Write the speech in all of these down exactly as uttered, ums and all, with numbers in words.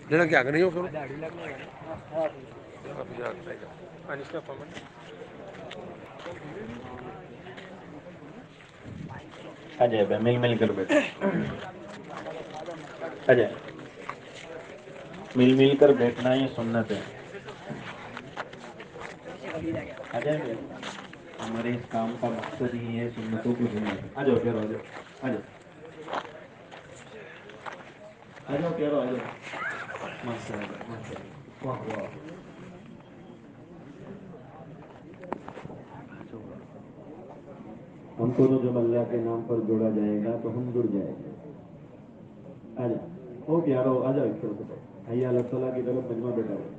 لینا کیا کریں ہو اجے بھائی مل مل کر بیٹھ اجے مل مل کر بیٹھنا ہی سنت ہے اجے بھائی ہمارے اس کام کا مقصد ہی ہے سنتوں کو زندہ آ جاؤ پھر آ جاؤ آ جاؤ آ جاؤ پیارو آ جاؤ ماشاء اللہ ماشاء اللہ واہ واہ ہم کو تو جب اللہ کے نام پر جوڑا جائے گا تو ہم جڑ جائیں گے آ جاؤ او پیارو آ جاؤ ایک طرف آئیے اللہ تعالیٰ کی طرف مجمع بیٹھا ہو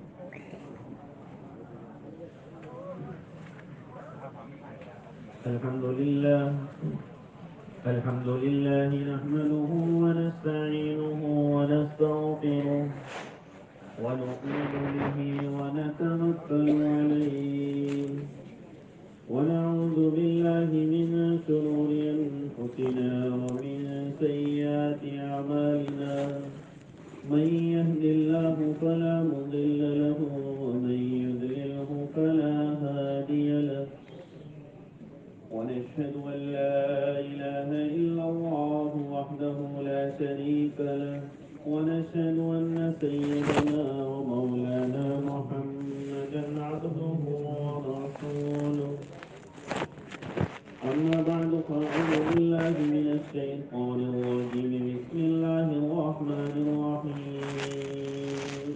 الحمد لله الحمد لله نحمده ونستعينه ونستغفره ونؤمن به ونتوكل عليه ونعوذ بالله من شرور أنفسنا ومن سيئات أعمالنا من يهد الله فلا مضل له ومن يضلله فلا هادي له ونشهد أن لا إله إلا الله وحده لا شريك له ونشهد أن سيدنا ومولانا محمدا عبده ورسوله أما بعد فأعوذ بالله من الشيطان الرجيم بسم الله الرحمن الرحيم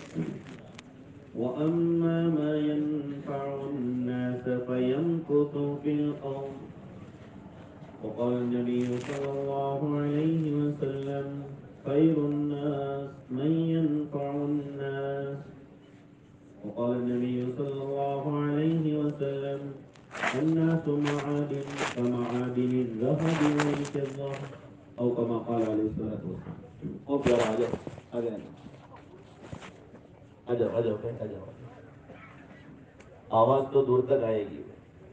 وأما ما ينفع الناس فيمكث في الأرض وقال النبي صلى الله عليه وسلم خير الناس من ينفع الناس وقال النبي صلى الله عليه وسلم الناس معادن كمعادن الذهب والفضة أو كما قال عليه الصلاة والسلام او پیارا آ جاؤ آ گیا آ جاؤ آ جاؤ آ جاؤ آواز تو دور تک آئے گی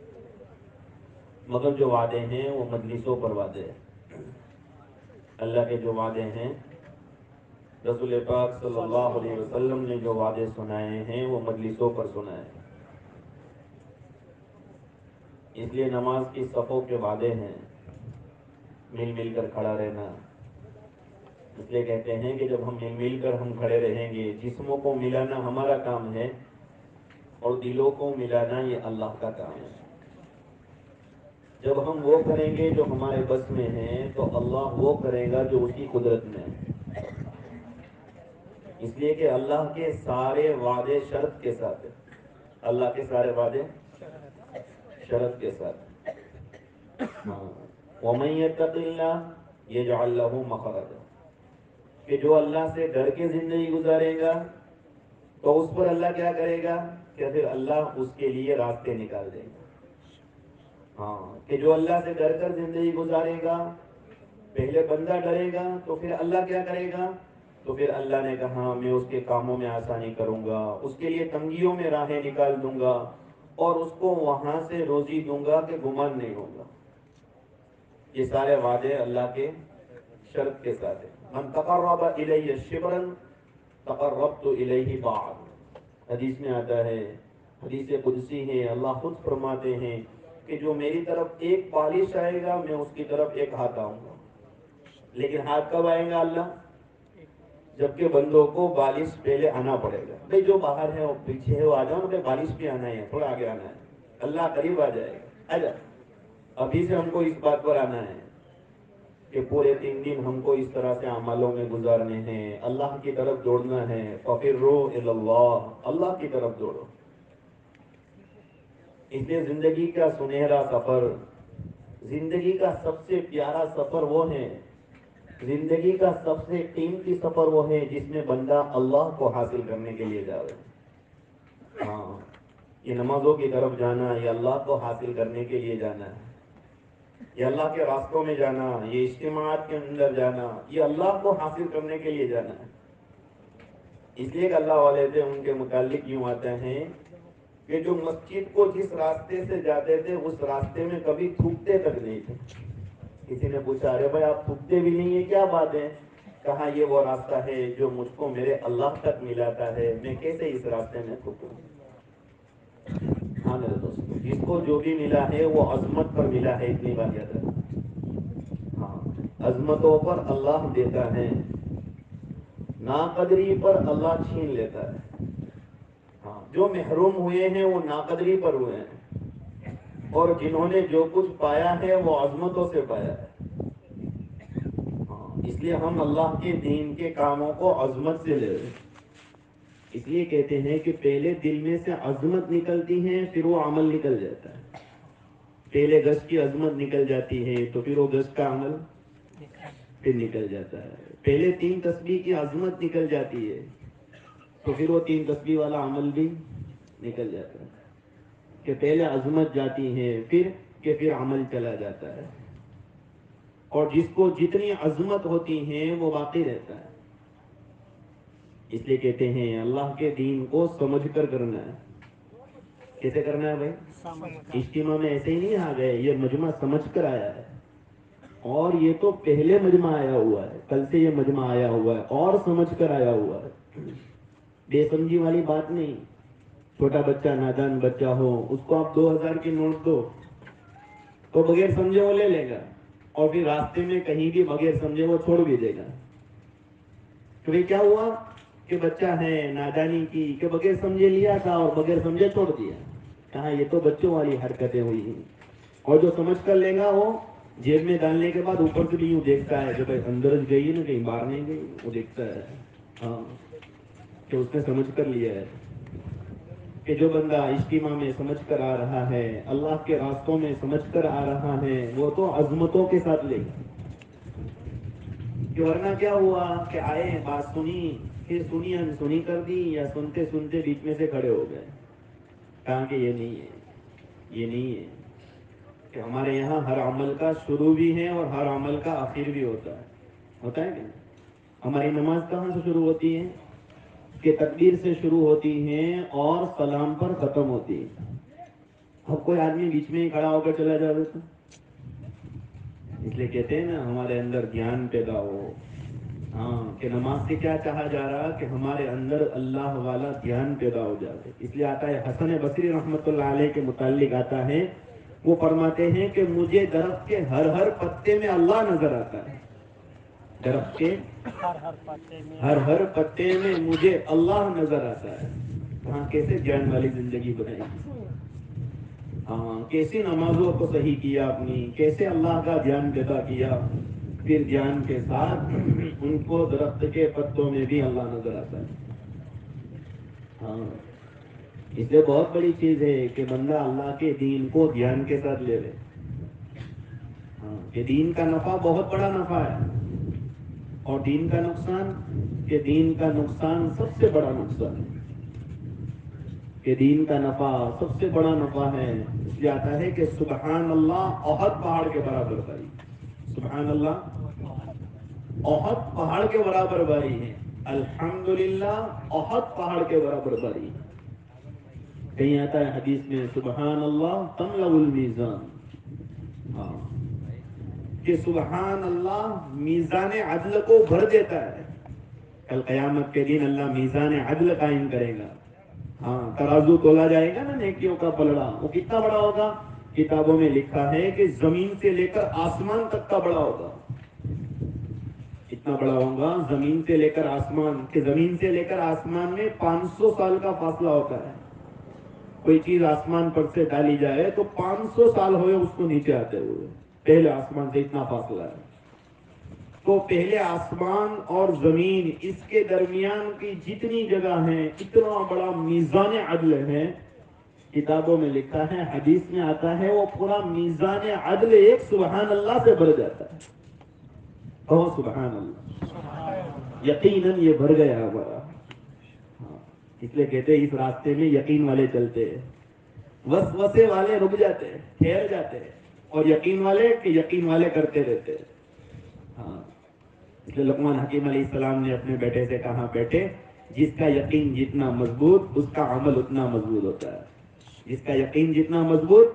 مگر جو وعدے ہیں وہ مجلسوں پر وعدے ہیں اللہ کے جو وعدے ہیں رسول پاک صلی اللہ علیہ وسلم نے جو وعدے سنائے ہیں وہ مجلسوں پر سنائے ہیں اس لیے نماز کی صفوں کے وعدے ہیں مل مل کر کھڑا رہنا اس لیے کہتے ہیں کہ جب ہم مل مل کر ہم کھڑے رہیں گے جسموں کو ملانا ہمارا کام ہے اور دلوں کو ملانا یہ اللہ کا کام ہے جب ہم وہ کریں گے جو ہمارے بس میں ہیں تو اللہ وہ کرے گا جو اس کی قدرت میں ہے اس لیے کہ اللہ کے سارے وعدے شرط کے ساتھ ہیں اللہ کے سارے وعدے شرط کے ساتھ وَمَن يَتَّقِ اللَّهَ يَجْعَل لَّهُ مَخْرَجًا کہ جو اللہ سے ڈر کے زندگی گزارے گا تو اس پر اللہ کیا کرے گا کہ پھر اللہ اس کے لیے راستے نکال دے گا ہاں کہ جو اللہ سے ڈر کر زندگی گزارے گا پہلے بندہ ڈرے گا تو پھر اللہ کیا کرے گا تو پھر اللہ نے کہا میں اس کے کاموں میں آسانی کروں گا اس کے لیے تنگیوں میں راہیں نکال دوں گا اور اس کو وہاں سے روزی دوں گا کہ گمان نہیں ہوگا یہ سارے وعدے اللہ کے شرط کے ساتھ ہیں من تقرب الی شبرا تقربت الیہ باعا حدیث میں آتا ہے حدیث قدسی ہے اللہ خود فرماتے ہیں کہ جو میری طرف ایک بالش آئے گا میں اس کی طرف ایک ہاتھ آؤں گا لیکن ہاتھ کب آئے گا اللہ جبکہ بندوں کو بالش پہلے آنا پڑے گا بھائی جو باہر ہے وہ پیچھے ہے وہ آ جاؤ نا بھائی بالش پہ آنا ہے تھوڑا آگے آنا ہے اللہ قریب آ جائے گا آ جا ابھی سے ہم کو اس بات پر آنا ہے کہ پورے تین دن ہم کو اس طرح سے عملوں میں گزارنے ہیں اللہ کی طرف دوڑنا ہے فَفِرُّوا إِلَى اللَّهِ اللہ کی طرف دوڑو اس لیے زندگی کا سنہرا سفر زندگی کا سب سے پیارا سفر وہ ہے زندگی کا سب سے قیمتی سفر وہ ہے جس میں بندہ اللہ کو حاصل کرنے کے لیے جاوے ہاں یہ نمازوں کی طرف جانا یہ اللہ کو حاصل کرنے کے لیے جانا ہے یہ اللہ کے راستوں میں جانا یہ اجتماعات کے اندر جانا یہ اللہ کو حاصل کرنے کے لیے جانا ہے اس لیے کہ اللہ والے تھے ان کے متعلق یوں آتے ہیں کہ جو مسجد کو جس راستے سے جاتے تھے اس راستے میں کبھی تھوکتے تک نہیں تھے کسی نے پوچھا ارے بھائی آپ تھوکتے بھی نہیں ہیں کیا بات ہے کہا یہ وہ راستہ ہے جو مجھ کو میرے اللہ تک ملاتا ہے، میں کیسے اس راستے میں رکوں؟ ہاں میرے دوستوں، جس کو جو بھی ملا ہے وہ عظمت پر ملا ہے، اتنی بات یاد رکھیں۔ ہاں، عظمتوں پر اللہ دیتا ہے، ناقدری پر اللہ چھین لیتا ہے۔ ہاں، جو محروم ہوئے ہیں وہ ناقدری پر ہوئے ہیں، اور جنہوں نے جو کچھ پایا ہے وہ عظمتوں سے پایا ہے۔ ہاں، اس لیے ہم اللہ کے دین کے کاموں کو عظمت سے لے رہے ہیں۔ اس لیے کہتے ہیں کہ پہلے دل میں سے عظمت نکلتی ہے، پھر وہ عمل نکل جاتا ہے۔ پہلے گز کی عظمت نکل جاتی ہے تو پھر وہ گز کا عمل پھر نکل جاتا ہے۔ پہلے تین تسبیح کی عظمت نکل جاتی ہے تو پھر وہ تین تسبیح والا عمل بھی نکل جاتا ہے، کہ پہلے عظمت جاتی ہے پھر کہ پھر عمل چلا جاتا ہے۔ اور جس کو جتنی عظمت ہوتی ہے وہ باقی رہتا ہے۔ اس لیے کہتے ہیں اللہ کے دین کو سمجھ کر کرنا ہے۔ کیسے کرنا ہے بھائی؟ اجتماع میں ایسے ہی نہیں آ گئے، یہ مجمع سمجھ کر آیا ہے، اور یہ تو پہلے مجمع آیا ہوا ہے، کل سے یہ مجمع آیا ہوا ہے اور سمجھ کر آیا ہوا ہے۔ بے سمجھی والی بات نہیں۔ چھوٹا بچہ، نادان بچہ ہو، اس کو آپ دو ہزار کی نوٹ دو تو بغیر سمجھے وہ لے لے گا، اور پھر راستے میں کہیں بھی بغیر سمجھے وہ چھوڑ بھی دے گا۔ تو یہ کیا ہوا کہ بچہ ہے، نادانی کی کہ بغیر سمجھے لیا تھا اور بغیر سمجھے چھوڑ دیا۔ کہا یہ تو بچوں والی حرکتیں ہوئی ہیں۔ اور جو سمجھ کر لے گا وہ جیب میں ڈالنے کے بعد اوپر سے بھی یوں دیکھتا ہے کہ بھائی اندر گئی ہے نا، کہیں باہر نہیں گئی، وہ دیکھتا ہے ہاں کہ اس نے سمجھ کر لیا ہے۔ کہ جو بندہ اجتماع میں سمجھ کر آ رہا ہے، اللہ کے راستوں میں سمجھ کر آ رہا ہے، وہ تو عظمتوں کے ساتھ لے گا۔ کہ ورنہ کیا ہوا کہ آئے، بات سنی، پھر سنی انسنی کر دی، یا سنتے سنتے بیچ میں سے کھڑے ہو گئے۔ کہا کہ یہ نہیں ہے، یہ نہیں ہے کہ ہمارے یہاں ہر عمل کا شروع بھی ہے اور ہر عمل کا آخر بھی ہوتا ہے۔ ہوتا ہے کہ ہماری نماز کہاں سے شروع ہوتی ہے؟ کہ تکبیر سے شروع ہوتی ہے اور سلام پر ختم ہوتی ہے۔ اب کوئی آدمی بیچ میں ہی کھڑا ہو کر چلا جائے تو اس لیے کہتے ہیں نا ہمارے اندر گیان پیدا ہو۔ ہاں، کہ نماز سے کیا چاہا جا رہا کہ ہمارے اندر اللہ والا گیان پیدا ہو جائے۔ اس لیے آتا ہے حسن بصری رحمت اللہ علیہ کے متعلق آتا ہے، وہ فرماتے ہیں کہ مجھے درخت کے ہر ہر پتے میں اللہ نظر آتا ہے۔ درخت کے ہر ہر پتے میں ہر ہر پتے میں مجھے اللہ نظر آتا ہے۔ ہاں، کیسے جان والی زندگی بنائی، ہاں کیسے نمازوں کو صحیح کیا اپنی، کیسے اللہ کا دھیان پیدا کیا، پھر دھیان کے ساتھ ان کو درخت کے پتوں میں بھی اللہ نظر آتا ہے۔ ہاں، اس لیے بہت بڑی چیز ہے کہ بندہ اللہ کے دین کو دھیان کے ساتھ لے لے۔ ہاں، کہ دین کا نفع بہت بڑا نفع ہے، اور دین کا نقصان، کہ دین کا نقصان سب سے بڑا نقصان ہے۔ کہ دین کا نفع سب سے بڑا نفع ہے۔ اس لیے آتا ہے کہ سبحان اللہ احد پہاڑ کے برابر بھاری، سبحان اللہ احد پہاڑ کے برابر بھاری ہے، الحمدللہ احد پہاڑ کے برابر بھاری ہے۔ کہیں آتا ہے حدیث میں سبحان اللہ تملأ المیزان، ہاں کہ سبحان اللہ میزان عدل کو بھر دیتا ہے۔ کل قیامت کے دن اللہ میزان عدل قائم کرے گا۔ ہاں، ترازو تولا جائے گا نا نیکیوں کا پلڑا، وہ کتنا بڑا ہوگا؟ کتابوں میں لکھا ہے کہ زمین سے لے کر آسمان تک کا بڑا ہوگا۔ اتنا بڑا ہوگا زمین سے لے کر آسمان، کہ زمین سے لے کر آسمان میں پانچ سو سال کا فاصلہ ہوتا ہے۔ کوئی چیز آسمان پر سے ڈالی جائے تو پانچ سو سال ہوئے اس کو نیچے آتے ہوئے، پہلے آسمان سے اتنا فاصلہ ہے۔ تو پہلے آسمان اور زمین، اس کے درمیان کی جتنی جگہ ہے اتنا بڑا میزان عدل ہے۔ کتابوں میں لکھا ہے، حدیث میں آتا ہے، وہ پورا میزان عدل ایک سبحان اللہ سے بھر جاتا ہے۔ کہو سبحان اللہ، یقیناً یہ بھر گیا ہمارا۔ ہاں، اس لیے کہتے ہیں اس راستے میں یقین والے چلتے ہیں، وسوسے والے رک جاتے ہیں، ٹھہر جاتے ہیں، اور یقین والے کہ یقین والے کرتے رہتے ہیں۔ ہاں، اس لیے لقمان حکیم علیہ السلام نے اپنے بیٹے سے کہا، بیٹے جس کا یقین جتنا مضبوط اس کا عمل اتنا مضبوط ہوتا ہے۔ جس کا یقین جتنا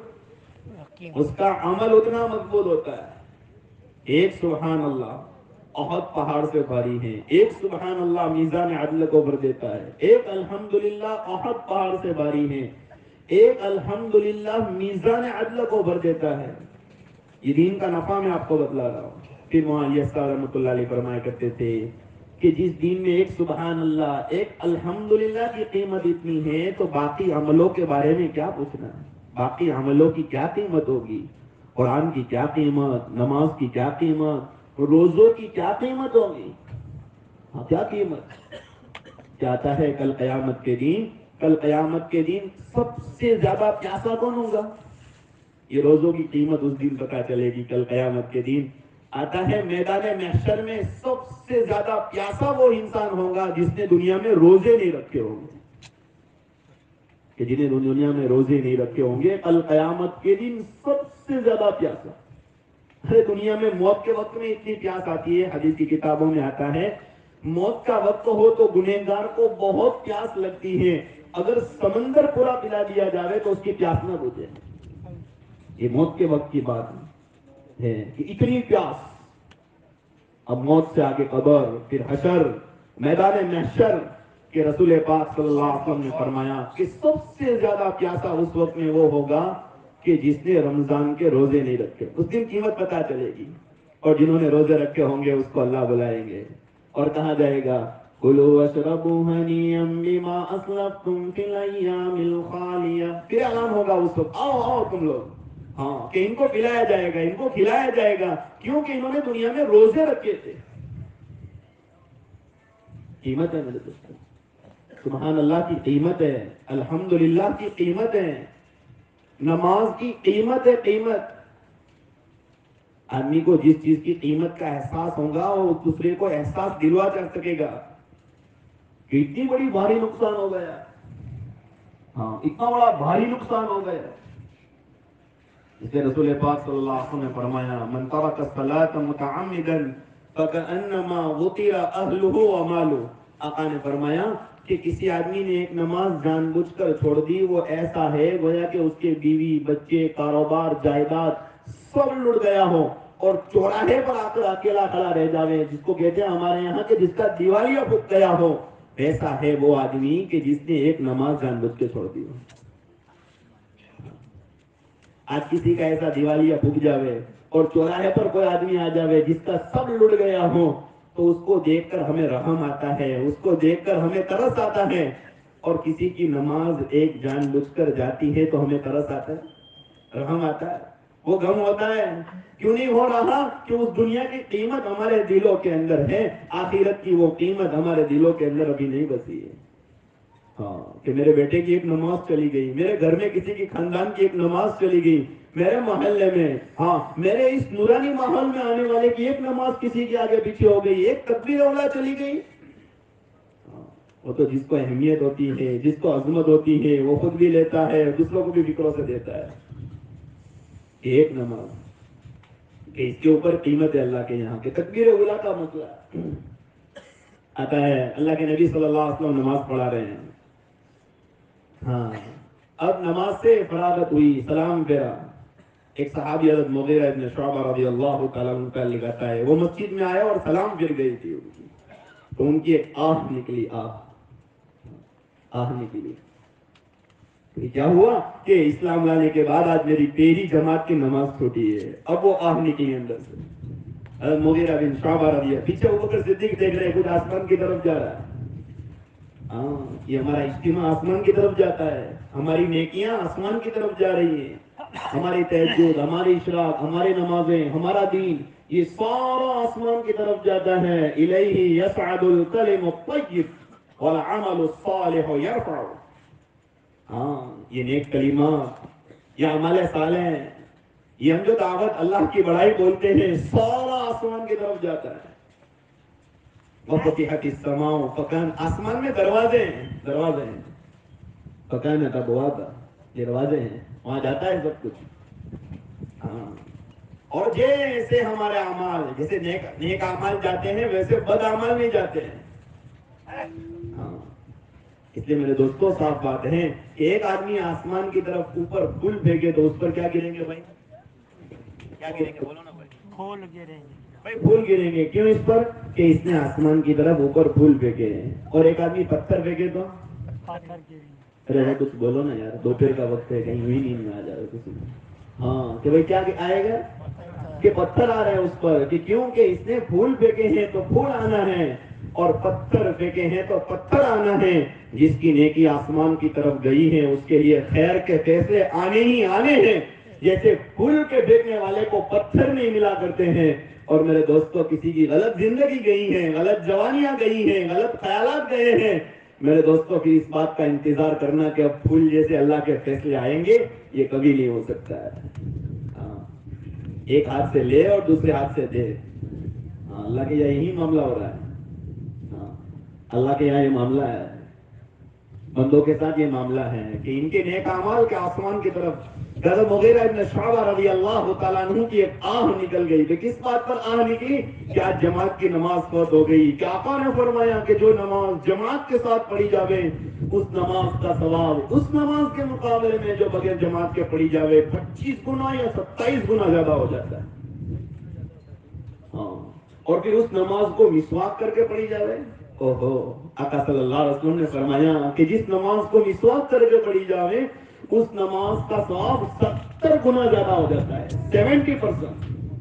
مضبوط اس کا عمل اتنا مضبوط ہوتا ہے۔ ایک سبحان اللہ احد پہاڑ سے بھاری ہیں. ایک سبحان اللہ میزان عدل کو بھر دیتا ہے. ایک الحمدللہ احد پہاڑ سے بھاری ہیں. ایک الحمدللہ میزان عدل کو بھر دیتا ہے. یہ دین کا نفع میں آپ کو بتلا رہا ہوں. پھر وہاں یسا رحمۃ اللہ علیہ فرمایا کرتے تھے کہ جس دین میں ایک سبحان اللہ ایک الحمدللہ کی قیمت اتنی ہے تو باقی عملوں کے بارے میں کیا پوچھنا ہے. باقی عملوں کی کیا قیمت ہوگی. قرآن کی کیا قیمت, نماز کی کیا قیمت, روزوں کی کیا قیمت ہوگی. ہاں کیا قیمت. چاہتا ہے کل قیامت کے دن کل قیامت کے دن سب سے زیادہ پیاسا کون ہوگا. یہ روزوں کی قیمت اس دن پتا چلے گی. کل قیامت کے دن آتا ہے میدان محشر میں سب سے زیادہ پیاسا وہ انسان ہوگا جس نے دنیا میں روزے نہیں رکھے ہوں گے. کہ جنہیں دنیا میں روزے نہیں رکھے ہوں گے کل قیامت کے دن سب سے زیادہ پیاسا. ارے دنیا میں موت کے وقت میں اتنی پیاس آتی ہے. حدیث کی کتابوں میں آتا ہے موت کا وقت ہو تو گنہگار کو بہت پیاس لگتی ہے. اگر سمندر پورا پلا دیا جائے تو اس کی پیاس نہ بجھے. یہ موت کے وقت کی بات ہے کہ اتنی پیاس. اب موت سے آگے قبر, پھر حشر, میدان محشر کہ رسول پاک صلی اللہ علیہ وسلم نے فرمایا کہ سب سے زیادہ پیاسا اس وقت میں وہ ہوگا کہ جس نے رمضان کے روزے نہیں رکھے. اس دن قیمت پتا چلے گی. اور جنہوں نے روزے رکھے ہوں گے اس کو اللہ بلائیں گے اور کہا جائے گا کُلُوا وَاشْرَبُوا هَنِيًّا بِمَا أَسْلَفْتُمْ فِي الْأَيَّامِ الْخَالِيَةِ. پھر اعلان ہوگا اس وقت آؤ آؤ تم لوگ, ہاں کہ ان کو پلایا جائے گا, ان کو کھلایا جائے گا کیونکہ انہوں نے دنیا میں روزے رکھے تھے. قیمت ہے میرے دوستوں. سبحان اللہ کی قیمت ہے, الحمدللہ کی قیمت ہے, نماز کی قیمت ہے. قیمت آدمی کو جس چیز کی قیمت کا احساس ہوگا وہ دوسرے کو احساس دلوا کر سکے گا کہ اتنی بڑی بھاری نقصان ہو گیا. ہاں اتنا بڑا بھاری نقصان ہو گیا. اس لیے رسول پاک صلی اللہ علیہ وسلم نے فرمایا من ترک الصلاۃ متعمدا فکأنما غطر اہلہ ومالہ. آقا نے فرمایا کہ کسی آدمی نے ایک نماز جان بوجھ کر چھوڑ دی وہ ایسا ہے گویا کہ اس کے بیوی بچے کاروبار جائیداد سب لٹ گیا ہو اور چوراہے پر آ کر اکیلا کھڑا رہ جاوے, جس کو کہتے ہیں ہمارے یہاں کہ جس کا دیوالیہ پھک گیا ہو. ایسا ہے وہ آدمی کہ جس نے ایک نماز جان بوجھ کے چھوڑ دی ہو. آج کسی کا ایسا دیوالیہ پھک جاوے اور چوراہے پر کوئی آدمی آ جاوے جس کا سب لٹ گیا ہو تو اس کو دیکھ کر ہمیں رحم آتا ہے, اس کو دیکھ کر ہمیں ترس آتا ہے. اور کسی کی نماز ایک جان بوجھ کر جاتی ہے تو ہمیں ترس آتا ہے, رحم آتا ہے, وہ غم ہوتا ہے. کیوں نہیں ہو رہا کہ اس دنیا کی قیمت ہمارے دلوں کے اندر ہے, آخرت کی وہ قیمت ہمارے دلوں کے اندر ابھی نہیں بسی ہے. ہاں کہ میرے بیٹے کی ایک نماز چلی گئی, میرے گھر میں کسی کی خاندان کی ایک نماز چلی گئی, میرے محلے میں, ہاں میرے اس نورانی ماحول میں آنے والے کی ایک نماز کسی کے آگے پیچھے ہو گئی, ایک تکبیر اولا چلی گئی. وہ تو جس کو اہمیت ہوتی ہے, جس کو عظمت ہوتی ہے وہ خود بھی لیتا ہے, دوسروں کو بھی فکروں سے دیتا ہے. ایک نماز کہ اس کے اوپر قیمت ہے اللہ کے یہاں کے. تکبیر اولا کا مسئلہ آتا ہے, اللہ کے نبی صلی اللہ علیہ وسلم نماز پڑھا رہے ہیں. ہاں اب نماز سے فراغت ہوئی, سلام پھیرا. ایک صحابی حضرت مغیرہ ابن شعبہ رضی اللہ تعالیٰ عنہ کا لکھتا ہے وہ مسجد میں آئے اور سلام پھر گئی تھی ان کی, تو ان کی ایک آہ نکلی, آہ آہ نکلی. کیا ہوا کہ اسلام لانے کے بعد آج میری پہلی جماعت کی نماز چھوٹی ہے. اب وہ آہ نکلی اندر سے. حضرت مغیرہ بن شعبہ رضی اللہ, پیچھے ابوبکر صدیق دیکھ رہے کچھ آسمان کی طرف جا رہا ہے. ہاں یہ ہمارا اجتماع آسمان کی طرف جاتا ہے, ہماری نیکیاں آسمان کی طرف جا رہی ہیں, ہماری تہجد, ہماری اشراق, ہماری نمازیں, ہمارا دین یہ سارا آسمان کی طرف جاتا ہے. الیہ یصعد الکلم الطیب والعمل الصالح یرفع. ہاں یہ نیک کلمات, یہ عمل صالح, یہ ہم جو دعوت اللہ کی بڑائی بولتے ہیں سارا آسمان کی طرف جاتا ہے. وفتحت السماء فکان, آسمان میں دروازے ہیں, دروازے ہیں. فکانت ابوابا, یہ دروازے ہیں, وہاں جاتا ہے سب کچھ. ہاں اور جیسے ہمارے اعمال, جیسے نیک نیک اعمال جاتے ہیں ویسے بد اعمال نہیں جاتے ہیں. ہاں اس لیے میرے دوستوں صاف بات ہے کہ ایک آدمی آسمان کی طرف اوپر پھول پھینکے تو اس پر کیا گریں گے بھائی, کیا گریں گے, بولو نا بھائی. پھول گریں گے. भाई फूल गिरेंगे क्यों इस पर कि इसने आसमान की तरफ ऊपर फूल फेंके हैं, और एक आदमी पत्थर फेंके तो अरे भाई कुछ बोलो ना यार, दोपहर का वक्त है, कहीं हुई नींद में आ जाओ किसी में। हाँ कि भाई क्या आएगा कि पत्थर आ रहे हैं उस पर, कि क्योंकि इसने फूल फेंके हैं तो फूल आना है, और पत्थर फेंके हैं तो पत्थर आना है। जिसकी नेकी आसमान की तरफ गई है उसके लिए खैर के फैसले आने ही आने हैं। जैसे फूल के फेंकने वाले को पत्थर नहीं मिला करते हैं। और मेरे दोस्तों, किसी की गलत जिंदगी गई है, गलत जवानियां गई हैं, गलत ख्यालात गए हैं, मेरे दोस्तों की इस बात का इंतजार करना कि अब फूल जैसे अल्लाह के फैसले आएंगे, ये कभी नहीं हो सकता है। हाँ, एक हाथ से ले और दूसरे हाथ से दे। हाँ, अल्लाह के यहाँ यही मामला हो रहा है। हाँ, अल्लाह के यहाँ ये मामला है, बंदों के साथ ये मामला है कि इनके नेक अमाल के आसमान की तरफ। हज़रत मुगीरा इब्न शुअबा रज़ी अल्लाह तआला अन्हु की एक आह निकल गई। तो किस बात पर आह निकली? क्या जमात की नमाज फौत हो गई। क्या आका ने फरमाया कि जो नमाज जमात के साथ पढ़ी जावे, उस नमाज का सवाब उस नमाज के मुकाबले में जो बगैर जमात के पढ़ी जावे पच्चीस गुना या सत्ताईस गुना ज्यादा हो जाता है। हाँ, और फिर उस नमाज को मिसवाक करके पढ़ी जावे। ओहो, आका सल्लल्लाहु अलैहि वसल्लम ने फरमाया कि जिस नमाज को मिसवाक करके पढ़ी जावे उस नमाज का सवाब सत्तर गुना ज्यादा हो जाता है, सेवेंटी परसेंट।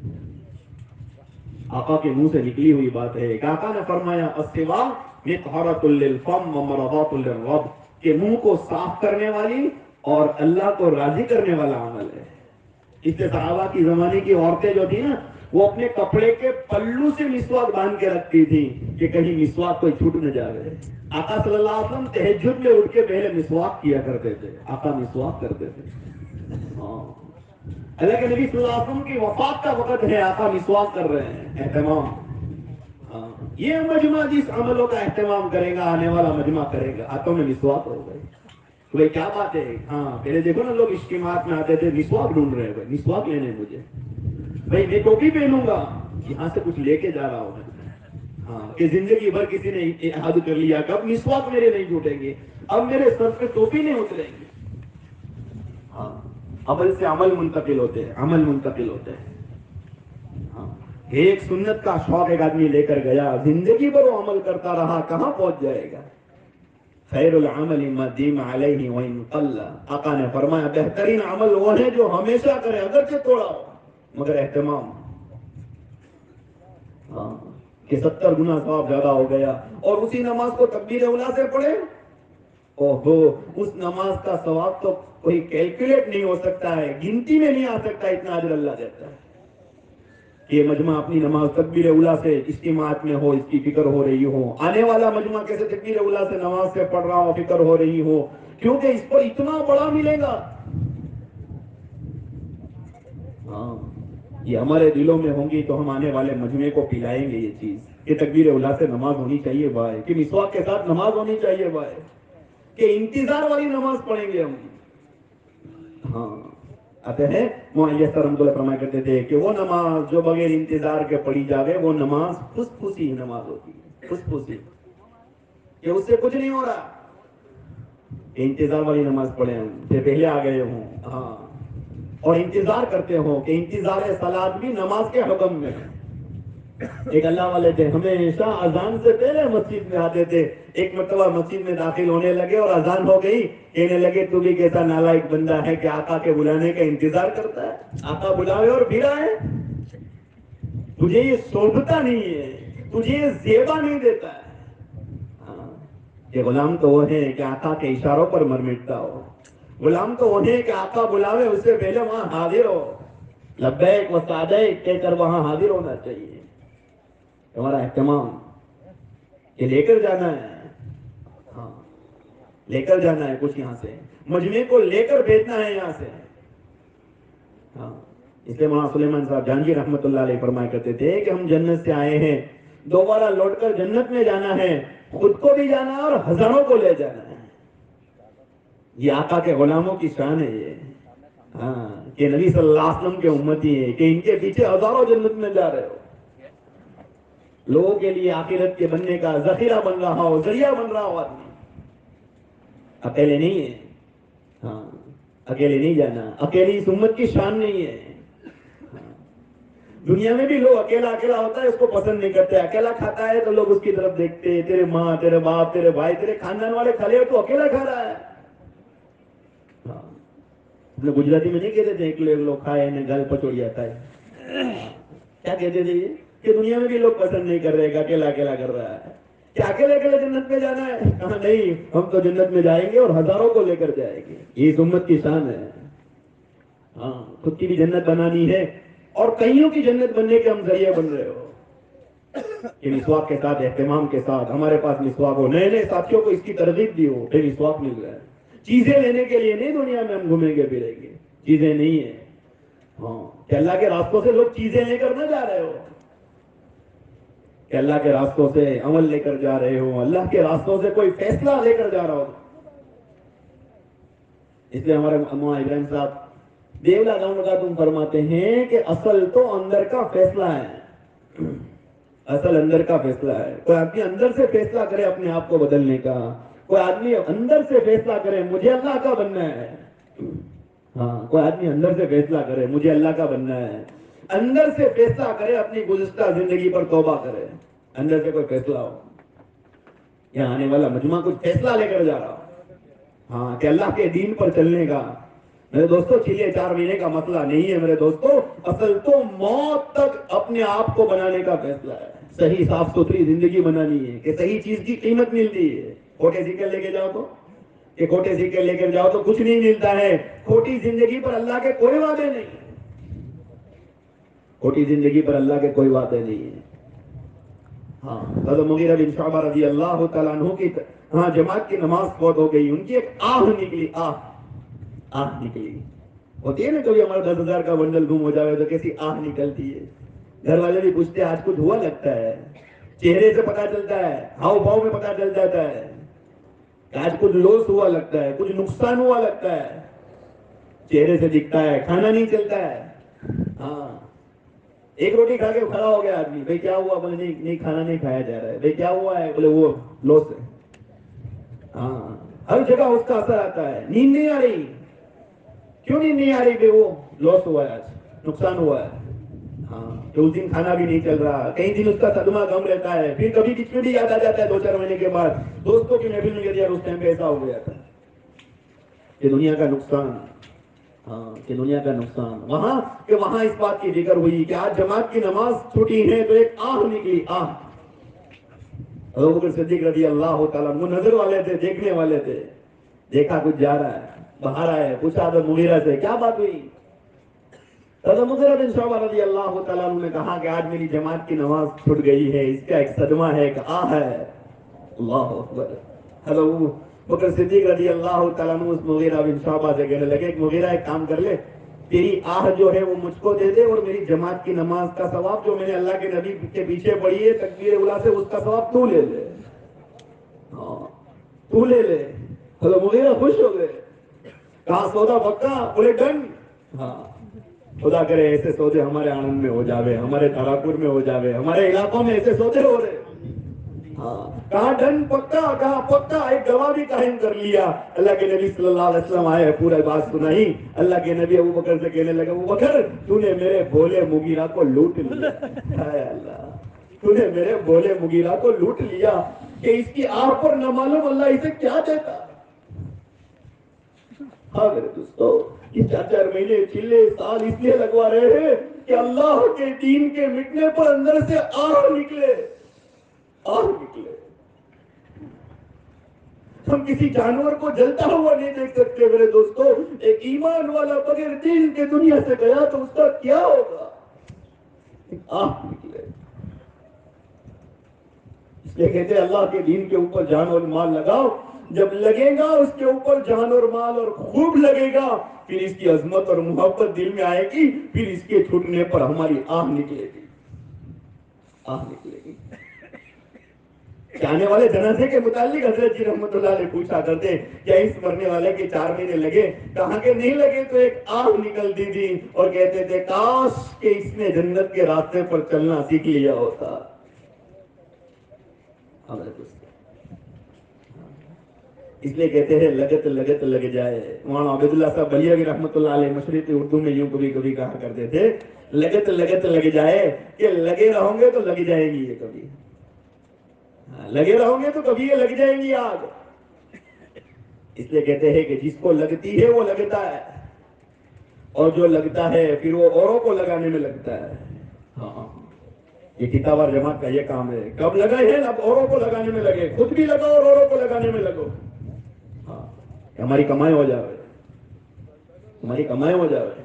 आका के मुंह से निकली हुई बात है। आका ने फरमाया अस्सिवा मितहरतुल लिल फम व मरदातुल लिर्रब, के मुंह को साफ करने वाली और अल्लाह को राजी करने वाला अमल है। इससे सहाबा की जमाने की औरतें जो थी ना, वो अपने कपड़े के पल्लू से मिसवाक बांध के रखती थी कि कहीं मिसवाक कोई छूट न जाए। आका सल्लल्लाहु अलैहि वसल्लम तहज्जुद में उठ के पहले मिसवाक किया करते थे। आका मिसवाक करते थे। हाँ, अल्लाह के नबी सल्लल्लाहु अलैहि वसल्लम की वफात का वक्त है, आका मिसवाक कर रहे हैं। एहतमाम, हाँ, ये मजमा जिस अमलों का एहतमाम करेगा, आने वाला मजमा करेगा, हाथों में मिसवाक हो गए। तो भाई क्या बात है। हाँ, पहले देखो ना, लोग इज्तिमात में आते थे, मिसवाक ढूंढ रहे हैं, मिसवाक लेने मुझे, भाई मैं टोपी पहनूंगा, यहाँ से कुछ लेके जा रहा हूँ। हाँ, कि जिंदगी भर किसी ने इहाद कर लिया कि अब मिसवाक मेरे नहीं टूटेंगे, अब मेरे सर पे टोपी नहीं उतरेंगे। हाँ, अमल से अमल मुंतकिल होते हैं, अमल मुंतकिल होते हैं। हाँ, एक सुन्नत का शौक एक आदमी लेकर गया, जिंदगी भर वो अमल करता रहा, कहाँ पहुंच जाएगा। खैरुल अमल मा दीम अलैहि व इन क़ल्ला, आका ने फरमाया बेहतरीन अमल वो है जो हमेशा करे, अगरचे थोड़ा हो मगर एहतमाम। हाँ, कि सत्तर गुना सवाब ज्यादा हो गया। और उसी नमाज को तकबीर उला से पढ़े, ओहो, उस नमाज का सवाब तो कोई कैलकुलेट नहीं हो सकता है, गिनती में नहीं आ सकता, इतना अजर अल्लाह देता है। ये मजमा अपनी नमाज तकबीर उला से इज्तिमात में हो, इसकी फिक्र हो रही हो। आने वाला मजमा कैसे तकबीर उला से नमाज से पढ़ रहा हो, फिक्र हो रही हो, क्योंकि इस पर इतना बड़ा मिलेगा। हाँ, ये हमारे दिलों में होंगी तो हम आने वाले मजमे को पिलाएंगे ये चीज, कि तकबीर उला से नमाज होनी चाहिए भाई, कि मिसवाक के साथ नमाज होनी चाहिए भाई, कि इंतजार वाली नमाज पढ़ेंगे हम। हाँ, आते हैं मुअय्यद रहमतुल्लाह फरमाया करते थे कि वो नमाज जो बगैर इंतजार के पढ़ी जावे वो नमाज फुसफुसी नमाज होती है, फुसफुसी, कि उससे कुछ नहीं हो रहा। इंतजार वाली नमाज पढ़े हम, पहले आ गए हूँ। हाँ, और इंतजार करते हो कि इंतजार सलात भी नमाज के हुक्म में है। एक अल्लाह वाले थे, हमेशा अजान से पहले मस्जिद में आते थे। एक मरतबा मस्जिद में दाखिल होने लगे और अजान हो गई, कहने लगे तू भी कैसा नालायक बंदा है कि आका के बुलाने का इंतजार करता है, आका बुलावे और फिर आए। तुझे ये शोभता नहीं है, तुझे ये जेबा नहीं देता है। हाँ, ये गुलाम तो वो है कि आका के इशारों पर मर मिटता हो। गुलाम तो वो है कि आका बुलावे उससे पहले वहां हाजिर हो, लब्बैक व सादैक कहकर वहां हाजिर होना चाहिए। हमारा एहतमाम ये लेकर जाना है। हाँ, लेकर जाना है कुछ यहाँ से, मजमे को लेकर भेजना है यहाँ से। हाँ, इसलिए मौलाना सुलेमान साहब जानजी रहमतुल्लाह अलैह फरमाया करते थे कि हम जन्नत से आए हैं, दोबारा लौटकर जन्नत में जाना है, खुद को भी जाना है और हजारों को ले जाना है। ये आका के गुलामों की शान है ये। हाँ, कि नबी सल्लल्लाहु अलैहि वसल्लम के उम्मती है, कि इनके पीछे हजारों जन्नत में जा रहे हो। लोगों के लिए आखिरत के बनने का जखीरा बन रहा हो, जरिया बन रहा हो आदमी, अकेले नहीं है। हाँ, अकेले नहीं जाना, अकेली इस उम्मत की शान नहीं है। हाँ, دنیا میں بھی لوگ اکیلا اکیلا ہوتا ہے اس کو پسند نہیں کرتے, اکیلا کھاتا ہے تو لوگ اس کی طرف دیکھتے ہیں, تیرے ماں تیرے باپ تیرے بھائی تیرے خاندان والے کھلے ہو تو اکیلا کھا رہا ہے. اپنے گجراتی میں نہیں کہتے تھے ایک لوگ کھائے انہیں گل پچوڑ جاتا ہے, کیا کہتے تھے یہ کہ دنیا میں بھی لوگ پسند نہیں کر رہے کہ اکیلا اکیلا کر رہا ہے, کیا اکیلے اکیلے جنت میں جانا ہے؟ کہا نہیں, ہم تو جنت میں جائیں گے اور ہزاروں کو لے کر جائیں گے. یہ امت کی شان ہے. ہاں, خود کی بھی جنت بنانی ہے اور کئیوں کی جنت بننے کے ہم ذریعے بن رہے ہو. کہ مسواک کے ساتھ اہتمام کے ساتھ ہمارے پاس مسواک ہو, نئے نئے ساتھیوں کو اس کی ترغیب دی ہو کہ مسواک مل رہا ہے. چیزیں لینے کے لیے نہیں دنیا میں ہم گھومیں گے پھریں گے, چیزیں نہیں ہیں. ہاں, کہ اللہ کے راستوں سے لوگ چیزیں لے کر نہ جا رہے ہو, کہ اللہ کے راستوں سے عمل لے کر جا رہے ہو, اللہ کے راستوں سے کوئی فیصلہ لے کر جا رہا ہو. اس لیے ہمارے مولانا ابراہیم صاحب دیولا گاؤں کا تم فرماتے ہیں کہ اصل تو اندر کا فیصلہ ہے, اصل اندر کا فیصلہ ہے. کوئی آدمی اندر سے فیصلہ کرے اپنے آپ کو بدلنے کا, کوئی آدمی اندر سے فیصلہ کرے مجھے اللہ کا بننا ہے. ہاں, کوئی آدمی اندر سے فیصلہ کرے مجھے اللہ کا بننا ہے, اندر سے فیصلہ کرے اپنی گزشتہ زندگی پر توبہ کرے. اندر سے کوئی فیصلہ ہو, یہاں آنے والا مجمع کچھ فیصلہ لے کر جا رہا ہو, ہاں, کہ اللہ کے دین پر چلنے کا. میرے دوستو, چلے چار مہینے کا مسئلہ نہیں ہے میرے دوستو, اصل تو موت تک اپنے آپ کو بنانے کا فیصلہ ہے. صحیح صاف ستھری زندگی بنانی ہے کہ صحیح چیز کی قیمت ملتی ہے. کھوٹے سکے لے کے جاؤ تو کہ کھوٹے سکے لے کر جاؤ تو کچھ نہیں ملتا ہے. کھوٹی زندگی پر اللہ کے کوئی وعدے نہیں, کھوٹی زندگی پر اللہ کے کوئی وعدے نہیں ہے. ہاں, حضرت مغیرہ بن شعبہ رضی اللہ تعالیٰ عنہ کی ہاں جماعت کی نماز فوت ہو گئی, ان کی ایک آہ نکلی, آہ آہ نکلی. ہوتی ہے نا کبھی ہمارا دس ہزار کا بنڈل گم ہو جائے تو کیسی آہ نکلتی ہے. گھر والے بھی پوچھتے ہیں آج کچھ ہوا لگتا ہے, چہرے سے پتا چلتا ہے, ہاؤ بھاؤ میں پتا چل جاتا ہے کہ آج کچھ لوس ہوا لگتا ہے, کچھ نقصان ہوا لگتا ہے. چہرے سے دکھتا ہے, کھانا نہیں چلتا ہے. ہاں, ایک روٹی کھا کے کھڑا ہو گیا آدمی, بھائی کیا ہوا؟ بولے نہیں نہیں کھانا نہیں کھایا جا رہا ہے. بھائی کیا ہوا ہے؟ بولے وہ لوس ہے. ہاں, ہر جگہ اس کا اثر آتا ہے. نیند نہیں آ رہی, کیوں نیند نہیں آ رہی؟ بھائی وہ لوس ہوا ہے, آج نقصان ہوا ہے. ہاں, تو اس دن کھانا بھی نہیں چل رہا, کئی دن اس کا صدمہ کم رہتا ہے. پھر کبھی بیچ میں بھی یاد آ جاتا ہے دو چار مہینے کے بعد, دوستوں کی محفل میں کہتے ہیں اس ٹائم پہ ایسا ہو گیا تھا. کہ دنیا کا نقصان, ہاں, کہ دنیا کا نقصان. وہاں کہ وہاں اس بات کی ذکر ہوئی کہ آج جماعت کی نماز چھوٹی ہے تو ایک آہ نکلی, آہ. ابوبکر صدیق رضی اللہ تعالیٰ وہ نظر والے تھے, دیکھنے والے تھے. دیکھا کچھ جا رہا ہے, باہر آئے, پوچھا حضرت مغیرہ سے کیا بات ہوئی؟ حضرت مغیرہ بن شعبہ رضی اللہ تعالیٰ نے کہا کہ آج میری جماعت کی نماز چھوٹ گئی ہے, اس کا ایک صدمہ ہے, ایک آہ ہے. اللہ اکبر. حضرت بکر صدیق رضی اللہ تعالیٰ عنہ اس مغیرہ بن شعبہ سے کہنے لگے کہ مغیرہ ایک کام کر لے, تیری آہ جو ہے وہ مجھ کو دے دے اور میری جماعت کی نماز کا ثواب جو میں نے اللہ کے نبی کے پیچھے پڑھی ہے تکبیر اولیٰ سے, اس کا ثواب تو لے لے. ہاں, تو لے لے. حضرت مغیرہ خوش ہو گئے, کہا سودا پکا؟ بولے ڈن. ہاں, خدا کرے ایسے سودے ہمارے آنند میں ہو جاوے, ہمارے تاراپور میں ہو جاوے, ہمارے علاقوں میں ایسے سودے ہو رہے. ہاں, کہا ڈن پکا, کہا پکا. ایک گواہ بھی قائم کر لیا. اللہ کے نبی صلی اللہ علیہ وسلم آئے, پورا بات سنائی. اللہ کے نبی ابو بکر سے کہنے لگا, ابو بکر تو نے میرے بھولے مغیرہ کو لوٹ لیا. ہائے اللہ, تو نے میرے بھولے مغیرہ کو لوٹ لیا کہ اس کی آہ پر نہ معلوم اللہ اسے کیا دیتا. ہاں میرے دوستو, یہ چار چار مہینے چلے سال اس لیے لگوا رہے ہیں کہ اللہ کے دین کے مٹنے پر اندر سے آہ نکلے, آہ نکلے. ہم کسی جانور کو جلتا ہوا نہیں دیکھ سکتے میرے دوستو. ایک ایمان والا بغیر دین کے دنیا سے گیا تو اس کا کیا ہوگا؟ آہ نکلے. اس لیے کہتے ہیں اللہ کے دین کے اوپر جان اور مال لگاؤ. جب لگے گا اس کے اوپر جان اور مال اور خوب لگے گا, پھر اس کی عظمت اور محبت دل میں آئے گی, پھر اس کے چھوٹنے پر ہماری آہ نکلے گی, آہ نکلے گی. آنے والے جنازے کے متعلق حضرت جی رحمت اللہ علیہ پوچھا کرتے, کیا اس مرنے والے کے چار مہینے لگے؟ کہاں کے نہیں لگے تو ایک آہ نکلتی تھی اور کہتے تھے کاش کہ اس نے جنت کے راستے پر چلنا سیکھ لیا ہوتا. اس لیے کہتے ہیں لگت لگت لگ جائے. مولانا عبیداللہ صاحب بلیاگی رحمۃ اللہ علیہ مشرقی اردو میں یوں کبھی کبھی کہا کرتے تھے لگت لگت لگ جائے کہ لگے رہوں گے تو لگ جائے گی یہ کبھی, لگے رہوں گے تو کبھی یہ لگ جائے گی آگ. اس لیے کہتے ہیں کہ جس کو لگتی ہے وہ لگتا ہے, اور جو لگتا ہے پھر وہ اوروں کو لگانے میں لگتا ہے. ہاں یہ کتاب اور جماعت کا یہ کام ہے, کب لگے ہیں اب اوروں کو لگانے میں لگے, خود بھی لگو اور اوروں کو لگانے میں لگو. ہاں ہماری کمائی ہو جائے, ہماری کمائی ہو جائے.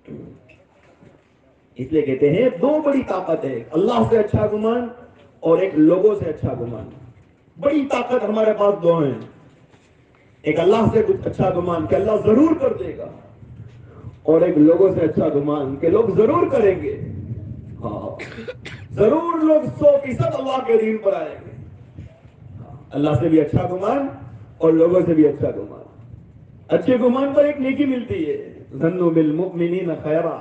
اس لیے کہتے ہیں دو بڑی طاقت ہے, اللہ سے اچھا گمان اور ایک لوگوں سے اچھا گمان. بڑی طاقت ہمارے پاس دو ہیں, ایک اللہ سے کچھ اچھا گمان کہ اللہ ضرور کر دے گا, اور ایک لوگوں سے اچھا گمان کہ لوگ ضرور کریں گے. ہاں ضرور لوگ سو فیصد اللہ کے دین پر آئیں گے. اللہ سے بھی اچھا گمان اور لوگوں سے بھی اچھا گمان. اچھے گمان پر ایک نیکی ملتی ہے, ظنوا بالمؤمنین خیرا,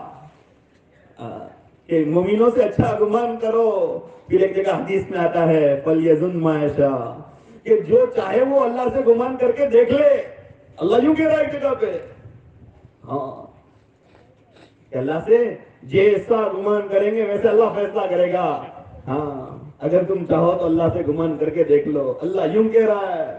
کہ مومنوں سے اچھا گمان کرو. پھر ایک جگہ حدیث میں آتا ہے فَلْيَظُنْ مَا يَشَاءُ, کہ جو چاہے وہ اللہ سے گمان کر کے دیکھ لے. اللہ یوں کہہ رہا ہے ایک جگہ پہ, ہاں کہ اللہ سے جیسا گمان کریں گے ویسے اللہ فیصلہ کرے گا. ہاں اگر تم چاہو تو اللہ سے گمان کر کے دیکھ لو, اللہ یوں کہہ رہا ہے.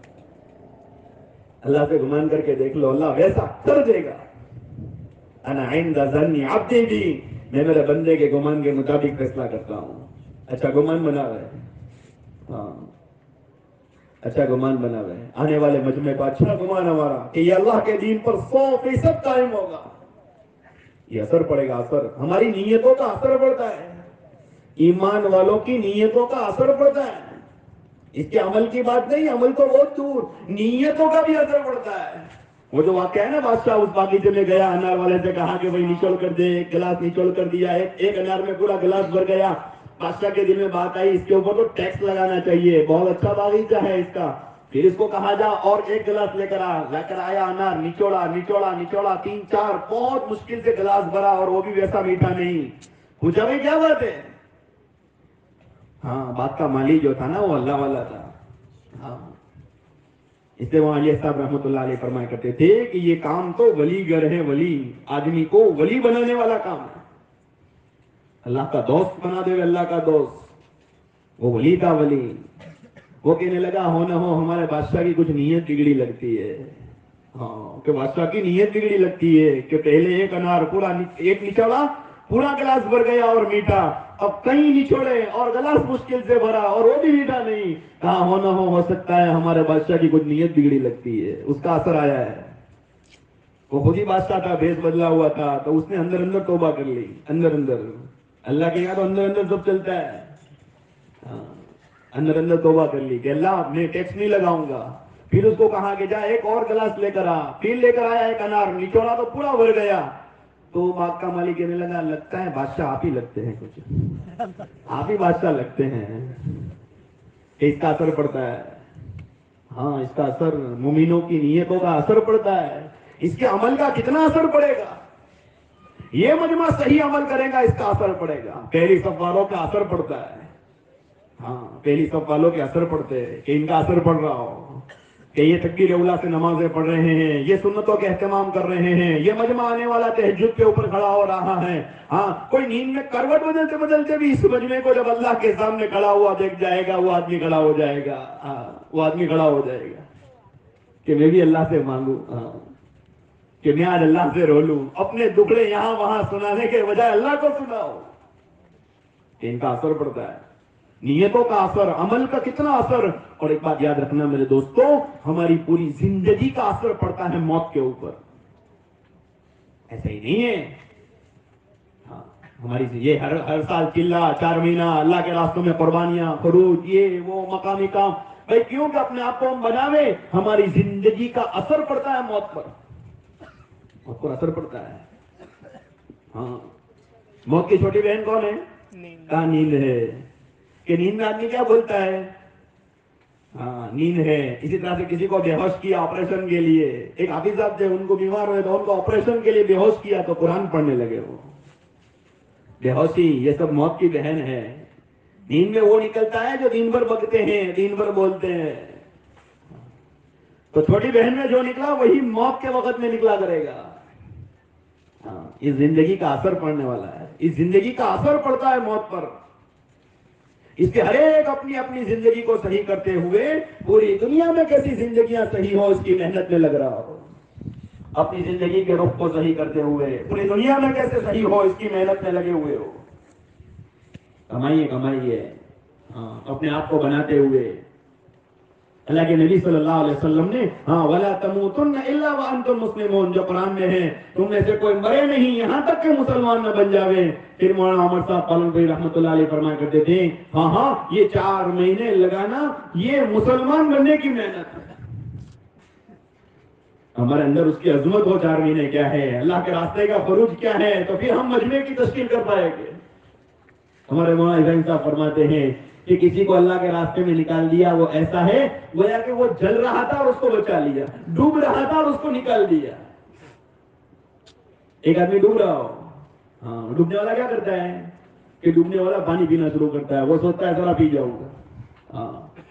اللہ سے گمان کر کے دیکھ لو, اللہ ویسا کر دے گا. انا عند ظن عبدی بھی, میں میرے بندے کے گمان کے مطابق فیصلہ کرتا ہوں. اچھا گمان بنا رہے, ہاں اچھا گمان بنا رہے. آنے والے مجمع کا اچھا گمان ہمارا کہ یہ اللہ کے دین پر سو فیصد قائم ہوگا. یہ اثر پڑے گا, اثر ہماری نیتوں کا اثر پڑتا ہے, ایمان والوں کی نیتوں کا اثر پڑتا ہے. اس کے عمل کی بات نہیں, عمل تو بہت دور, نیتوں کا بھی اثر پڑتا ہے. وہ جو واقعہ ہے نا, بادشاہ اس باغیچے میں گیا, انار والے سے کہا کہ بھائی نچوڑ کر دے, ایک گلاس نچوڑ کر دیا, ایک انار میں پورا گلاس بھر گیا. بادشاہ کے دل میں بات آئی اس کے اوپر تو ٹیکس لگانا چاہیے, بہت اچھا باغیچہ ہے اس کا. پھر اس کو کہا جا اور ایک گلاس لے کر آ, لے کر آیا انار, نچوڑا نچوڑا نچوڑا تین چار, بہت مشکل سے گلاس بھرا, اور وہ بھی ویسا میٹھا نہیں. پوچھا بھائی کیا بات ہے؟ ہاں بات کا مالی جو تھا نا وہ اللہ والا تھا. ہاں اس لیے وہاں علی صاحب رحمۃ اللہ علیہ فرمایا کرتے تھے کہ یہ کام تو ولی گر ہے, ولی آدمی کو ولی بنانے والا کام ہے. اللہ کا دوست بنا دے, اللہ کا دوست, وہ ولی کا ولی. وہ کہنے لگا ہو نہ ہو ہمارے بادشاہ کی کچھ نیت بگڑی لگتی ہے. ہاں کہ بادشاہ کی نیت بگڑی لگتی ہے کہ پہلے ایک انار پورا ایک نچوڑا, پورا گلاس بھر گیا اور میٹھا, اب کئی نچوڑے اور گلاس مشکل سے بھرا اور وہ بھی میٹھا نہیں. کہاں ہو نہ ہو ہو سکتا ہے ہمارے بادشاہ کی کچھ نیت بگڑی لگتی ہے, اس کا اثر آیا ہے. وہ خود ہی بادشاہ تھا, بھیس بدلا ہوا تھا, تو اس نے اندر اندر توبہ کر لی. اندر اندر اللہ کے یہاں تو اندر اندر سب چلتا ہے. ہاں اندر اندر توبہ کر لی کہ اللہ میں ٹیکس نہیں لگاؤں گا. پھر اس کو کہا کہ جا ایک اور گلاس لے کر آ, پھر لے کر آیا ایک انار, نچوڑا تو پورا بھر گیا. تو باغ کا مالک کہنے لگا لگتا ہے بادشاہ آپ ہی لگتے ہیں, کچھ آپ ہی بادشاہ لگتے ہیں. کہ اس کا اثر پڑتا ہے. ہاں اس کا اثر مومنوں کی نیتوں کا اثر پڑتا ہے. اس کے عمل کا کتنا اثر پڑے گا, یہ مجمع صحیح عمل کرے گا اس کا اثر پڑے گا. پہلی صف والوں کا اثر پڑتا ہے. ہاں پہلی صف والوں کے اثر پڑتے ہیں کہ ان کا اثر پڑ رہا ہو, کہ یہ تکبیر اولا سے نمازیں پڑھ رہے ہیں, یہ سنتوں کے اہتمام کر رہے ہیں, یہ مجمع آنے والا تہجد کے اوپر کھڑا ہو رہا ہے. ہاں کوئی نیند میں کروٹ بدلتے بدلتے بھی اس مجمع کو جب اللہ کے سامنے کھڑا ہوا دیکھ جائے گا, وہ آدمی کھڑا ہو جائے گا. ہاں وہ آدمی کھڑا ہو جائے گا کہ میں بھی اللہ سے مانگوں, ہاں کہ میں آج اللہ سے رو لوں, اپنے دکھڑے یہاں وہاں سنانے کے بجائے اللہ کو سناؤ. کہ ان کا اثر پڑتا ہے, نیتوں کا اثر, عمل کا کتنا اثر. اور ایک بات یاد رکھنا میرے دوستوں, ہماری پوری زندگی کا اثر پڑتا ہے موت کے اوپر. ایسا ہی نہیں ہے. ہاں ہماری یہ ہر ہر سال چلا, چار مہینہ اللہ کے راستوں میں قربانیاں, خروج, یہ وہ مقامی کام, بھائی کیوں کہ اپنے آپ کو ہم بناوے. ہماری زندگی کا اثر پڑتا ہے موت پر, موت پر اثر پڑتا ہے. ہاں موت کی چھوٹی بہن کون ہے؟ کہاں نیند ہے. کہ نیند میں آدمی کیا بولتا ہے؟ ہاں نیند ہے. اسی طرح سے کسی کو بے ہوش کیا آپریشن کے لیے, ایک حافظ صاحب تھے, ان کو بیمار ہوئے تو ان کو آپریشن کے لیے بے ہوش کیا تو قرآن پڑھنے لگے. وہ بے ہوشی یہ سب موت کی بہن ہے. نیند میں وہ نکلتا ہے جو دن بھر بکتے ہیں, دن بھر بولتے ہیں. تو چھوٹی بہن میں جو نکلا وہی موت کے وقت میں نکلا کرے گا. ہاں اس زندگی کا اثر پڑنے والا ہے, اس زندگی کا اثر پڑتا ہے موت پر. اس کے ہر ایک اپنی اپنی زندگی کو صحیح کرتے ہوئے پوری دنیا میں کیسی زندگیاں صحیح ہو اس کی محنت میں لگ رہا ہو. اپنی زندگی کے رخ کو صحیح کرتے ہوئے پوری دنیا میں کیسے صحیح ہو اس کی محنت میں لگے ہوئے ہو. کمائیے کمائیے, ہاں اپنے آپ کو بناتے ہوئے. اللہ کے نبی صلی اللہ علیہ وسلم نے ہاں وَلَا تَمُوتُنَّ إِلَّا وَأَنْتُمْ مُسْلِمُونَ جو قرآن میں ہے, تم میں سے کوئی مرے نہیں یہاں تک کہ مسلمان نہ بن جاوے. پھر مولانا عمر صاحب پالنپوری رحمۃ اللہ علیہ فرمایا کرتے تھے ہاں ہاں یہ چار مہینے لگانا یہ مسلمان بننے کی محنت ہے. ہمارے اندر اس کی عظمت ہو چار مہینے کیا ہے, اللہ کے راستے کا فروج کیا ہے, تو پھر ہم مجمع کی تشکیل کر پائیں گے. ہمارے مولانا ابراہیم صاحب فرماتے ہیں کہ کسی کو اللہ کے راستے میں نکال دیا وہ ایسا ہے گویا کہ وہ جل رہا تھا اور اس کو بچا لیا, ڈوب رہا تھا اور اس کو نکال دیا. ایک آدمی ڈوب رہا ہو, ہاں ڈوبنے والا کیا کرتا ہے کہ ڈوبنے والا پانی پینا شروع کرتا ہے, وہ سوچتا ہے ذرا پی جاؤں گا. ہاں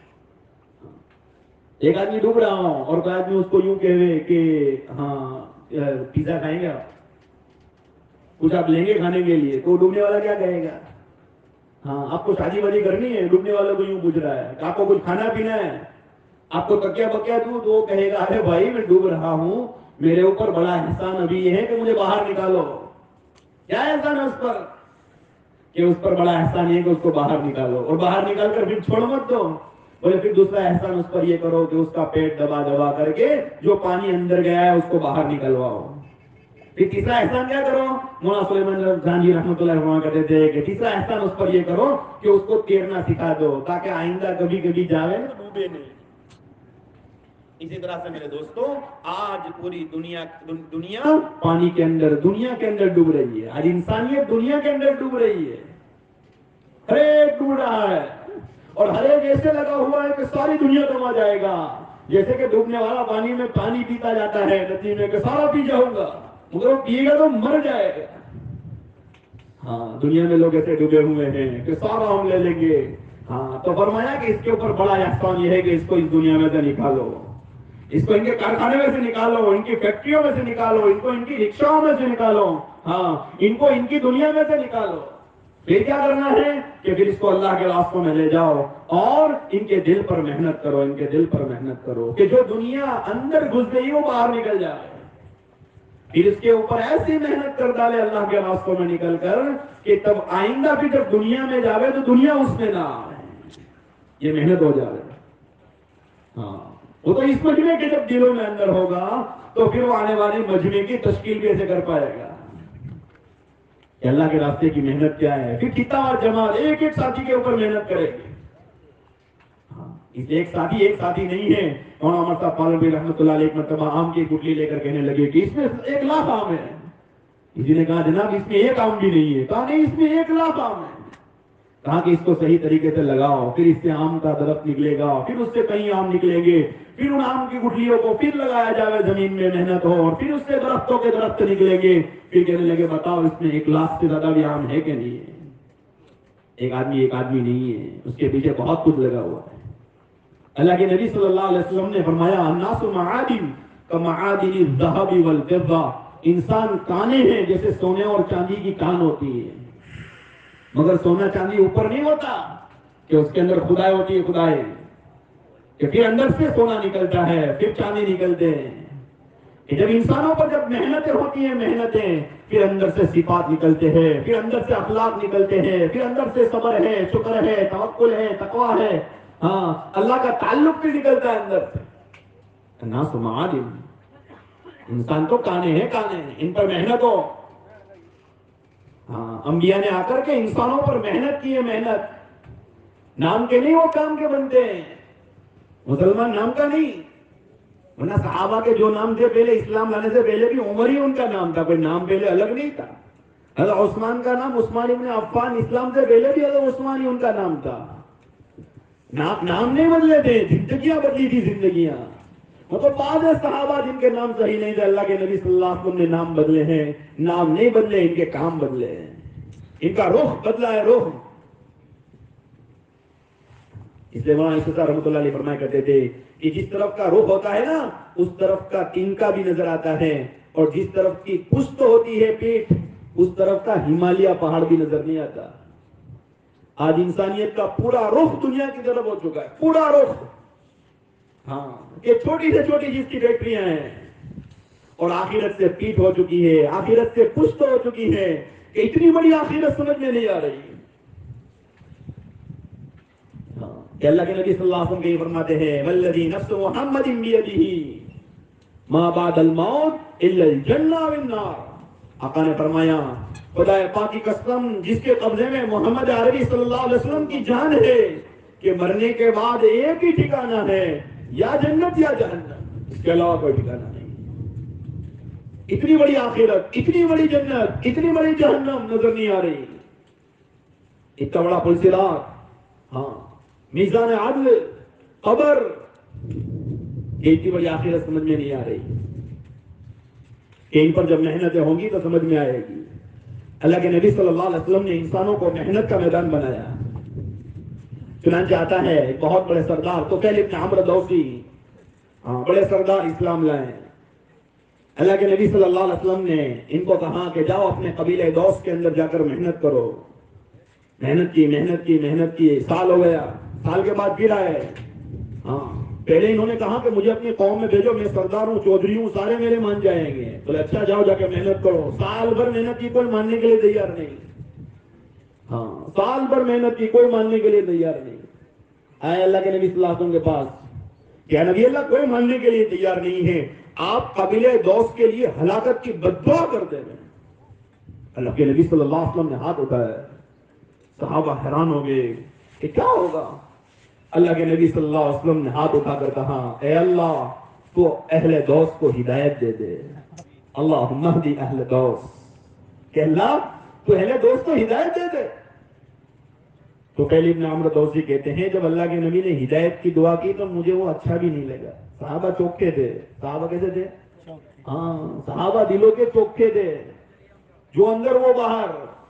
ایک آدمی ڈوب رہا ہو اور کوئی آدمی اس کو یوں کہے کہ ہاں پیزا کھائیں گے آپ, کچھ آپ لیں گے کھانے کے لیے, تو ڈوبنے والا کیا کہے گا ہاں آپ کو شادی وادی کرنی ہے. ڈوبنے والوں کو یوں پوچھ رہا ہے کہ آپ کو کچھ کھانا پینا ہے, آپ کو تکیا بکیا دوں, تو وہ کہے گا ارے بھائی میں ڈوب رہا ہوں, میرے اوپر بڑا احسان ابھی یہ ہے کہ مجھے باہر نکالو. کیا احسان ہے اس پر کہ اس پر بڑا احسان یہ کہ اس کو باہر نکالو, اور باہر نکال کر پھر چھوڑ مت دو. بولے پھر دوسرا احسان اس پر یہ کرو کہ اس کا پیٹ دبا دبا کر کے جو پانی اندر گیا ہے اس کو باہر نکلواؤ. پھر تیسرا احسان کیا کرو, مولانا سلیمان خان جی رحمۃ اللہ فرمایا کرتے تھے کہ تیسرا احسان اس پر یہ کرو کہ اس کو تیرنا سکھا دو تاکہ آئندہ کبھی کبھی جاوے نا ڈوبے نہیں. اسی طرح سے میرے دوستوں آج پوری دنیا دنیا پانی کے اندر دنیا کے اندر ڈوب رہی ہے. آج انسانیت دنیا کے اندر ڈوب رہی ہے, ہر ایک ڈوب رہا ہے, اور ہر ایک ایسے لگا ہوا ہے کہ ساری دنیا کما جائے گا. جیسے کہ ڈوبنے والا پانی میں پانی پیتا جاتا ہے ندی میں کہ سارا پی جاؤں گا, مگر وہ پیے گا تو مر جائے گا. ہاں دنیا میں لوگ ایسے ڈوبے ہوئے ہیں کہ سارا ہم لے لیں گے. ہاں تو فرمایا کہ اس کے اوپر بڑا احسان یہ ہے کہ اس کو اس دنیا میں سے نکالو, اس کو ان کے کارخانے میں سے نکالو, ان کی فیکٹریوں میں سے نکالو, ان کو ان کی رکشاؤں میں سے نکالو, ہاں ان کو ان کی دنیا میں سے نکالو. پھر کیا کرنا ہے کہ پھر اس کو اللہ کے راستوں میں لے جاؤ اور ان کے دل پر محنت کرو, ان کے دل پر محنت کرو کہ جو دنیا اندر گھس گئی وہ باہر نکل جائے. پھر اس کے اوپر ایسی محنت کر ڈالے اللہ کے راستوں میں نکل کر کہ تب آئندہ بھی جب دنیا میں جاوے تو دنیا اس میں نہ آئے, یہ محنت ہو جائے. ہاں وہ تو اس مجمع کے جب دلوں میں اندر ہوگا تو پھر وہ آنے والے مجمع کی تشکیل کیسے کر پائے گا کہ اللہ کے راستے کی محنت کیا ہے. پھر کتنا اور جماعت ایک ایک ساتھی کے اوپر محنت کرے گی. ایک ساتھی ایک ساتھی نہیں ہے. مولانا عمر صاحب پالنپوری رحمۃ اللہ علیہ ایک مرتبہ آم کی گٹلی لے کر کہنے لگے کہ اس میں ایک لاکھ آم ہے. کسی نے کہا جناب اس میں ایک آم بھی نہیں ہے. کہا نہیں اس میں ایک لاکھ آم ہے. کہا کہ اس کو صحیح طریقے سے لگاؤ, پھر اس سے آم کا درخت نکلے گا, پھر اس سے کئی آم نکلیں گے, پھر ان آم کی گٹلیوں کو پھر لگایا جائے زمین میں محنت ہو, اور پھر اس سے درختوں کے درخت نکلیں گے. پھر کہنے لگے بتاؤ اس میں ایک لاکھ سے زیادہ بھی آم ہے کہ نہیں ہے. ایک آدمی ایک آدمی نہیں ہے, اس کے پیچھے بہت کچھ لگا ہوا ہے. اللہ کے نبی صلی اللہ علیہ وسلم نے فرمایا الناس معادن کمعادن الذهب والفضة, انسان کانے ہیں جیسے سونے اور چاندی کی کان ہوتی ہے, مگر سونا چاندی اوپر نہیں ہوتا کہ اس کے اندر خدائی ہوتی ہے, خدائی کہ پھر اندر سے سونا نکلتا ہے پھر چاندی نکلتے ہیں. کہ جب انسانوں پر جب محنتیں ہوتی ہیں محنتیں پھر اندر سے صفات نکلتے ہیں, پھر اندر سے اخلاق نکلتے ہیں, پھر اندر سے صبر ہے, شکر ہے, توکل ہے, تقوی ہے, ہاں اللہ کا تعلق بھی نکلتا ہے اندر سے. الناس معادن, انسان تو کانے ہیں کانے ہیں, ان پر محنت ہو. ہاں انبیاء نے آ کر کے انسانوں پر محنت کی ہے, محنت نام کے نہیں وہ کام کے بنتے ہیں. مسلمان نام کا نہیں, ورنہ صحابہ کے جو نام تھے پہلے اسلام لانے سے پہلے بھی عمر ہی ان کا نام تھا, کوئی نام پہلے الگ نہیں تھا. حضرت عثمان کا نام عثمان ابن عفان, اسلام سے پہلے بھی حضرت عثمان ہی ان کا نام تھا. نام نام نہیں بدلے تھے, زندگیاں بدلی تھی زندگیاں. مطلب بعض صحابہ جن کے نام صحیح نہیں تھے, اللہ کے نبی صلی اللہ علیہ وسلم نے نام بدلے ہیں. نام نہیں بدلے, ان کے کام بدلے ہیں, ان کا رخ بدلا ہے, رخ. اس لیے مولانا عیسیٰ رحمۃ اللہ علیہ فرمایا کرتے تھے کہ جس طرف کا رخ ہوتا ہے نا اس طرف کا تنکا بھی نظر آتا ہے، اور جس طرف کی پشت ہوتی ہے پیٹھ اس طرف کا ہمالیہ پہاڑ بھی نظر نہیں آتا۔ آج انسانیت کا پورا رخ دنیا کی طرف ہو چکا ہے، پورا رخ، ہاں یہ چھوٹی سے چھوٹی چیز کی فیکٹریاں ہیں، اور آخرت سے پیٹھ ہو چکی ہے، آخرت سے پشت ہو چکی ہے کہ اتنی بڑی آخرت سمجھ میں نہیں آ رہی کہ اللہ کے نبی صلی اللہ علیہ وسلم یہ فرماتے ہیں والذی نفس محمد بیدہ ما بعد الموت الا الجنہ والنار۔ آقا نے فرمایا خدا پاک کی قسم جس کے قبضے میں محمد عربی صلی اللہ علیہ وسلم کی جان ہے کہ مرنے کے بعد ایک ہی ٹھکانہ ہے، یا جنت یا جہنم، اس کے علاوہ کوئی ٹھکانہ نہیں۔ اتنی بڑی آخرت، اتنی بڑی جنت، اتنی بڑی جہنم نظر نہیں آ رہی، اتنا بڑا پلسرات، ہاں میزان عدل، قبر، یہ اتنی بڑی آخرت سمجھ میں نہیں آ رہی کہ ان پر جب محنتیں ہوں گی تو سمجھ میں آئے گی۔ اللہ کے نبی صلی اللہ علیہ وسلم نے انسانوں کو محنت کا میدان بنایا۔ چنانچہ آتا ہے ایک بہت بڑے سردار طفیل ابن عمرو دوسی، ہاں بڑے سردار اسلام لائے۔ اللہ کے نبی صلی اللہ علیہ وسلم نے ان کو کہا کہ جاؤ اپنے قبیلہ دوس کے اندر جا کر محنت کرو۔ محنت کی محنت کی محنت کی سال ہو گیا، سال کے بعد پھر آئے۔ ہاں پہلے انہوں نے کہا کہ مجھے اپنی قوم میں بھیجو، میں سردار ہوں، چودھری ہوں، سارے میرے مان جائیں گے۔ بولے اچھا جاؤ جا کے محنت کرو۔ سال بھر محنت کی، کوئی ماننے کے لیے تیار نہیں۔ ہاں سال بھر محنت کی، کوئی ماننے کے لیے تیار نہیں۔ آئے اللہ کے نبی صلی اللہ علیہ وسلم کے پاس، کیا نبی اللہ کوئی ماننے کے لیے تیار نہیں ہے، آپ قبیلہ دوس کے لیے ہلاکت کی بددعا کرتے ہیں۔ اللہ کے نبی صلی اللہ علیہ وسلم نے ہاتھ اٹھایا، صحابہ حیران ہو گئے کہ کیا ہوگا۔ اللہ کے نبی صلی اللہ علیہ وسلم نے ہاتھ اٹھا کر کہا اے اللہ تو اہل دوس کو ہدایت دے دے، اللہم اہدی اہل دوس، کہ اللہ تو اہل دوس کو ہدایت دے دے۔ تو پہلے ابن عمرو دوسی کہتے ہیں جب اللہ کے نبی نے ہدایت کی دعا کی تو مجھے وہ اچھا بھی نہیں لگا۔ صحابہ چوکھے تھے، صحابہ کیسے تھے؟ ہاں صحابہ دلوں کے چوکھے تھے، جو اندر وہ باہر،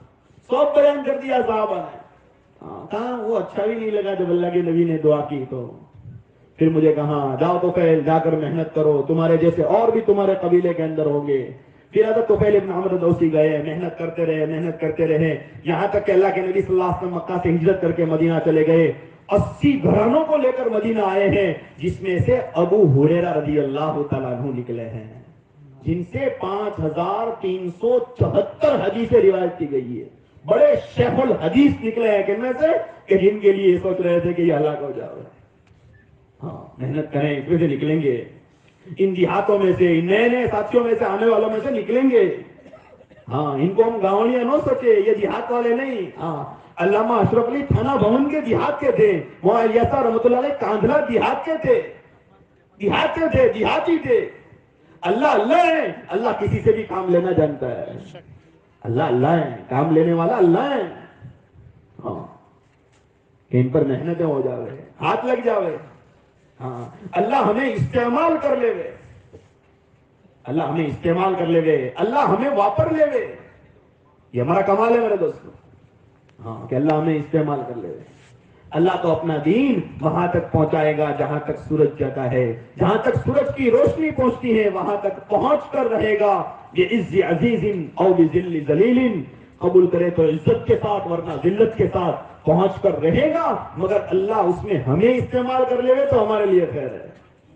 سب بیان کر دیا صحابہ نے۔ کہاں وہ اچھا بھی نہیں لگا جب اللہ کے نبی نے دعا کی تو پھر مجھے کہا جاؤ تو پہل جا کر محنت کرو، تمہارے جیسے اور بھی تمہارے قبیلے کے اندر ہوں گے۔ پھر حضرت طفیل ابن عمرو دوسی گئے، محنت کرتے رہے محنت کرتے رہے یہاں تک کہ اللہ کے نبی صلی اللہ علیہ وسلم مکہ سے ہجرت کر کے مدینہ چلے گئے۔ اسی گھرانوں کو لے کر مدینہ آئے ہیں، جس میں سے ابو ہریرہ رضی اللہ تعالیٰ عنہ نکلے ہیں، جن سے پانچ ہزار تین سو چوہتر حدیثیں روایت کی گئی ہے۔ بڑے شیخ الحدیث نکلے ہیں کن میں سے کہ جن کے لیے یہ سوچ رہے تھے کہ یہ ہلاک ہو جاؤ۔ ہاں محنت کریں، اس میں سے نکلیں گے، ان دیہاتوں میں سے، ان نئے نئے ساتھیوں میں سے آنے والوں میں سے نکلیں گے۔ ہاں ان کو ہم گاؤں نہ سوچے، یہ دیہات والے نہیں۔ ہاں علامہ اشرف علی تھانہ بھون کے دیہات کے تھے، وہاں الیاس رحمۃ اللہ علیہ کاندھلا دیہات کے تھے، دیہات کے تھے، دیہاتی تھے۔ اللہ اللہ ہے، اللہ کسی سے بھی کام لینا جانتا ہے۔ اللہ اللہ ہے، کام لینے والا اللہ ہے۔ ہاں کہ ان پر محنتیں ہو جاوے، ہاتھ لگ جاوے، ہاں اللہ ہمیں استعمال کر لے وے، اللہ ہمیں استعمال کر لے وے، اللہ ہمیں واپر لے وے، یہ ہمارا کمال ہے میرے دوستوں۔ ہاں کہ اللہ ہمیں استعمال کر لے وے۔ اللہ تو اپنا دین وہاں تک پہنچائے گا جہاں تک سورج جاتا ہے، جہاں تک سورج کی روشنی پہنچتی ہے وہاں تک پہنچ کر رہے گا۔ یہ عز عزیز او بذل ذلیل، قبول کرے تو عزت کے ساتھ ورنہ ذلت کے ساتھ پہنچ کر رہے گا، مگر اللہ اس میں ہمیں استعمال کر لے تو ہمارے لیے خیر ہے۔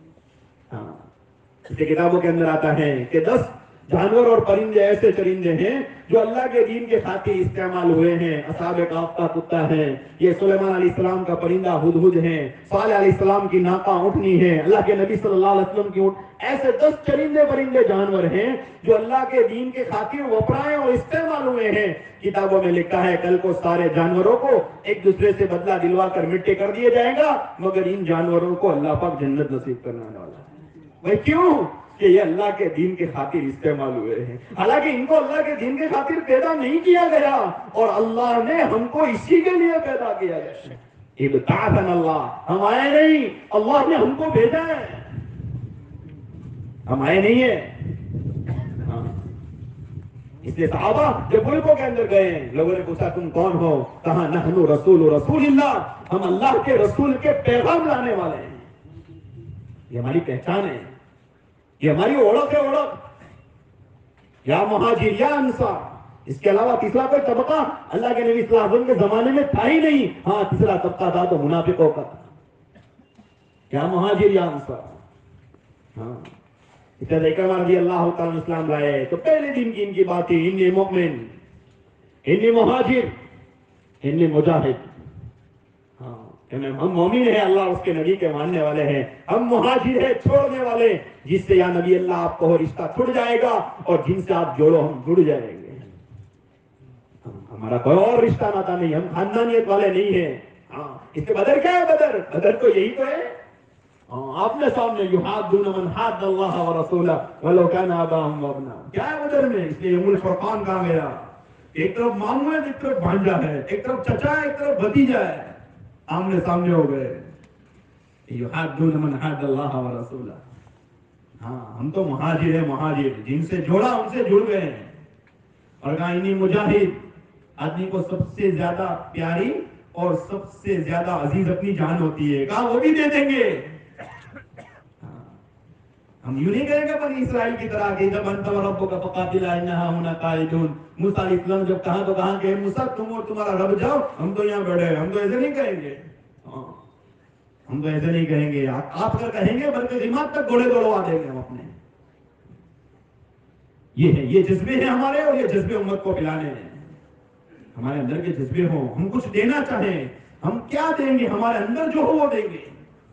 ہاں اسے کتابوں کے اندر آتا ہے کہ دس جانور اور پرندے ایسے چرندے ہیں جو اللہ کے دین کے خاطر استعمال ہوئے ہیں۔ اصحاب کہف کا کتا ہے، یہ سلیمان علیہ السلام کا پرندہ ہدہد ہے، صالح علیہ السلام کی ناقہ اونٹنی ہے، اللہ کے نبی صلی اللہ علیہ وسلم کی اونٹ، ایسے دس چرندے پرندے جانور ہیں جو اللہ کے دین کے خاطر وپرائے اور استعمال ہوئے ہیں۔ کتابوں میں لکھا ہے کل کو سارے جانوروں کو ایک دوسرے سے بدلہ دلوا کر مٹی کر دیا جائے گا، مگر ان جانوروں کو اللہ پاک جنت نصیب کرنے والا ہے۔ بھائی کیوں؟ کہ یہ اللہ کے دین کے خاطر استعمال ہوئے ہیں، حالانکہ ان کو اللہ کے دین کے خاطر پیدا نہیں کیا گیا، اور اللہ نے ہم کو اسی کے لیے پیدا کیا ہے۔ ابتعاثنا اللہ، ہم آئے نہیں، اللہ نے ہم کو بھیجا ہے، ہم آئے نہیں ہیں۔ ہاں اس لیے صحابہ جب ملکوں کے اندر گئے لوگوں نے پوچھا تم کون ہو؟ کہا نحن رسول رسول اللہ، ہم اللہ کے رسول کے پیغام لانے والے ہیں، یہ ہماری پہچان ہے، یہ ہماری اوڑک ہے، اوڑک یا مہاجر یا انصار۔ اس کے علاوہ تیسرا کوئی طبقہ اللہ کے نبی صلی اللہ علیہ وسلم کے زمانے میں تھا ہی نہیں۔ ہاں تیسرا طبقہ تھا تو منافقوں کا، یا مہاجر یا انصار۔ ہاں اس لیے اکرمہ رضی اللہ تعالیٰ اسلام لائے تو پہلے دن کی ان کی بات تھی، انی مؤمن، انی مہاجر، انی مجاہد۔ ہاں ہم مومن ہیں، اللہ اس کے نبی کے ماننے والے ہیں، ہم مہاجر ہیں چھوڑنے والے، جس سے یا نبی اللہ آپ کو رشتہ چھوڑ جائے گا اور جن سے آپ جوڑو ہم جڑ جائیں گے۔ ہمارا کوئی اور رشتہ ناتا نہیں، ہم خاندانیت والے نہیں ہیں۔ ہاں اس کے بدر کیا ہے؟ بدر بدر تو یہی تو ہے، آپ نے سامنے یحادون من حاد اللہ ورسولہ ولو کان آباءہم وابناءہم، کیا ہے بدر میں؟ اس لیے یوم الفرقان کہا گیا، ایک طرف ماموں ہے ایک طرف بھانجا ہے، ایک طرف چچا ہے ایک طرف بھتیجا ہے، آمنے سامنے ہو گئے۔ یحادون من حاد اللہ ورسولہ، ہاں ہم تو مہاجر ہیں، مہاجر جن سے جوڑا ان سے جڑ گئے ہیں۔ اور کہا انی مجاہد، آدمی کو سب سے زیادہ پیاری اور سب سے زیادہ عزیز اپنی جان ہوتی ہے، کہا وہ بھی دے دیں گے۔ ہم یوں نہیں کریں گے بنی اسرائیل کی طرح کہ جب انت وربک فقاتلا انھا ہنا قاعدون، موسیٰ علیہ السلام جب کہا تو کہا کہ موسیٰ تم اور تمہارا رب جاؤ، ہم تو یہاں بیٹھے، ہم تو ایسے نہیں کہیں گے، ہم تو ایسے نہیں کہیں گے، آپ اگر کہیں گے بلکہ دماغ تک گھوڑے دوڑوا دیں گے ہم اپنے۔ یہ ہے، یہ جذبے ہیں ہمارے، اور یہ جذبے امت کو پلانے ہیں۔ ہمارے اندر کے جذبے ہوں، ہم کچھ دینا چاہیں، ہم کیا دیں گے؟ ہمارے اندر جو ہو وہ دیں گے۔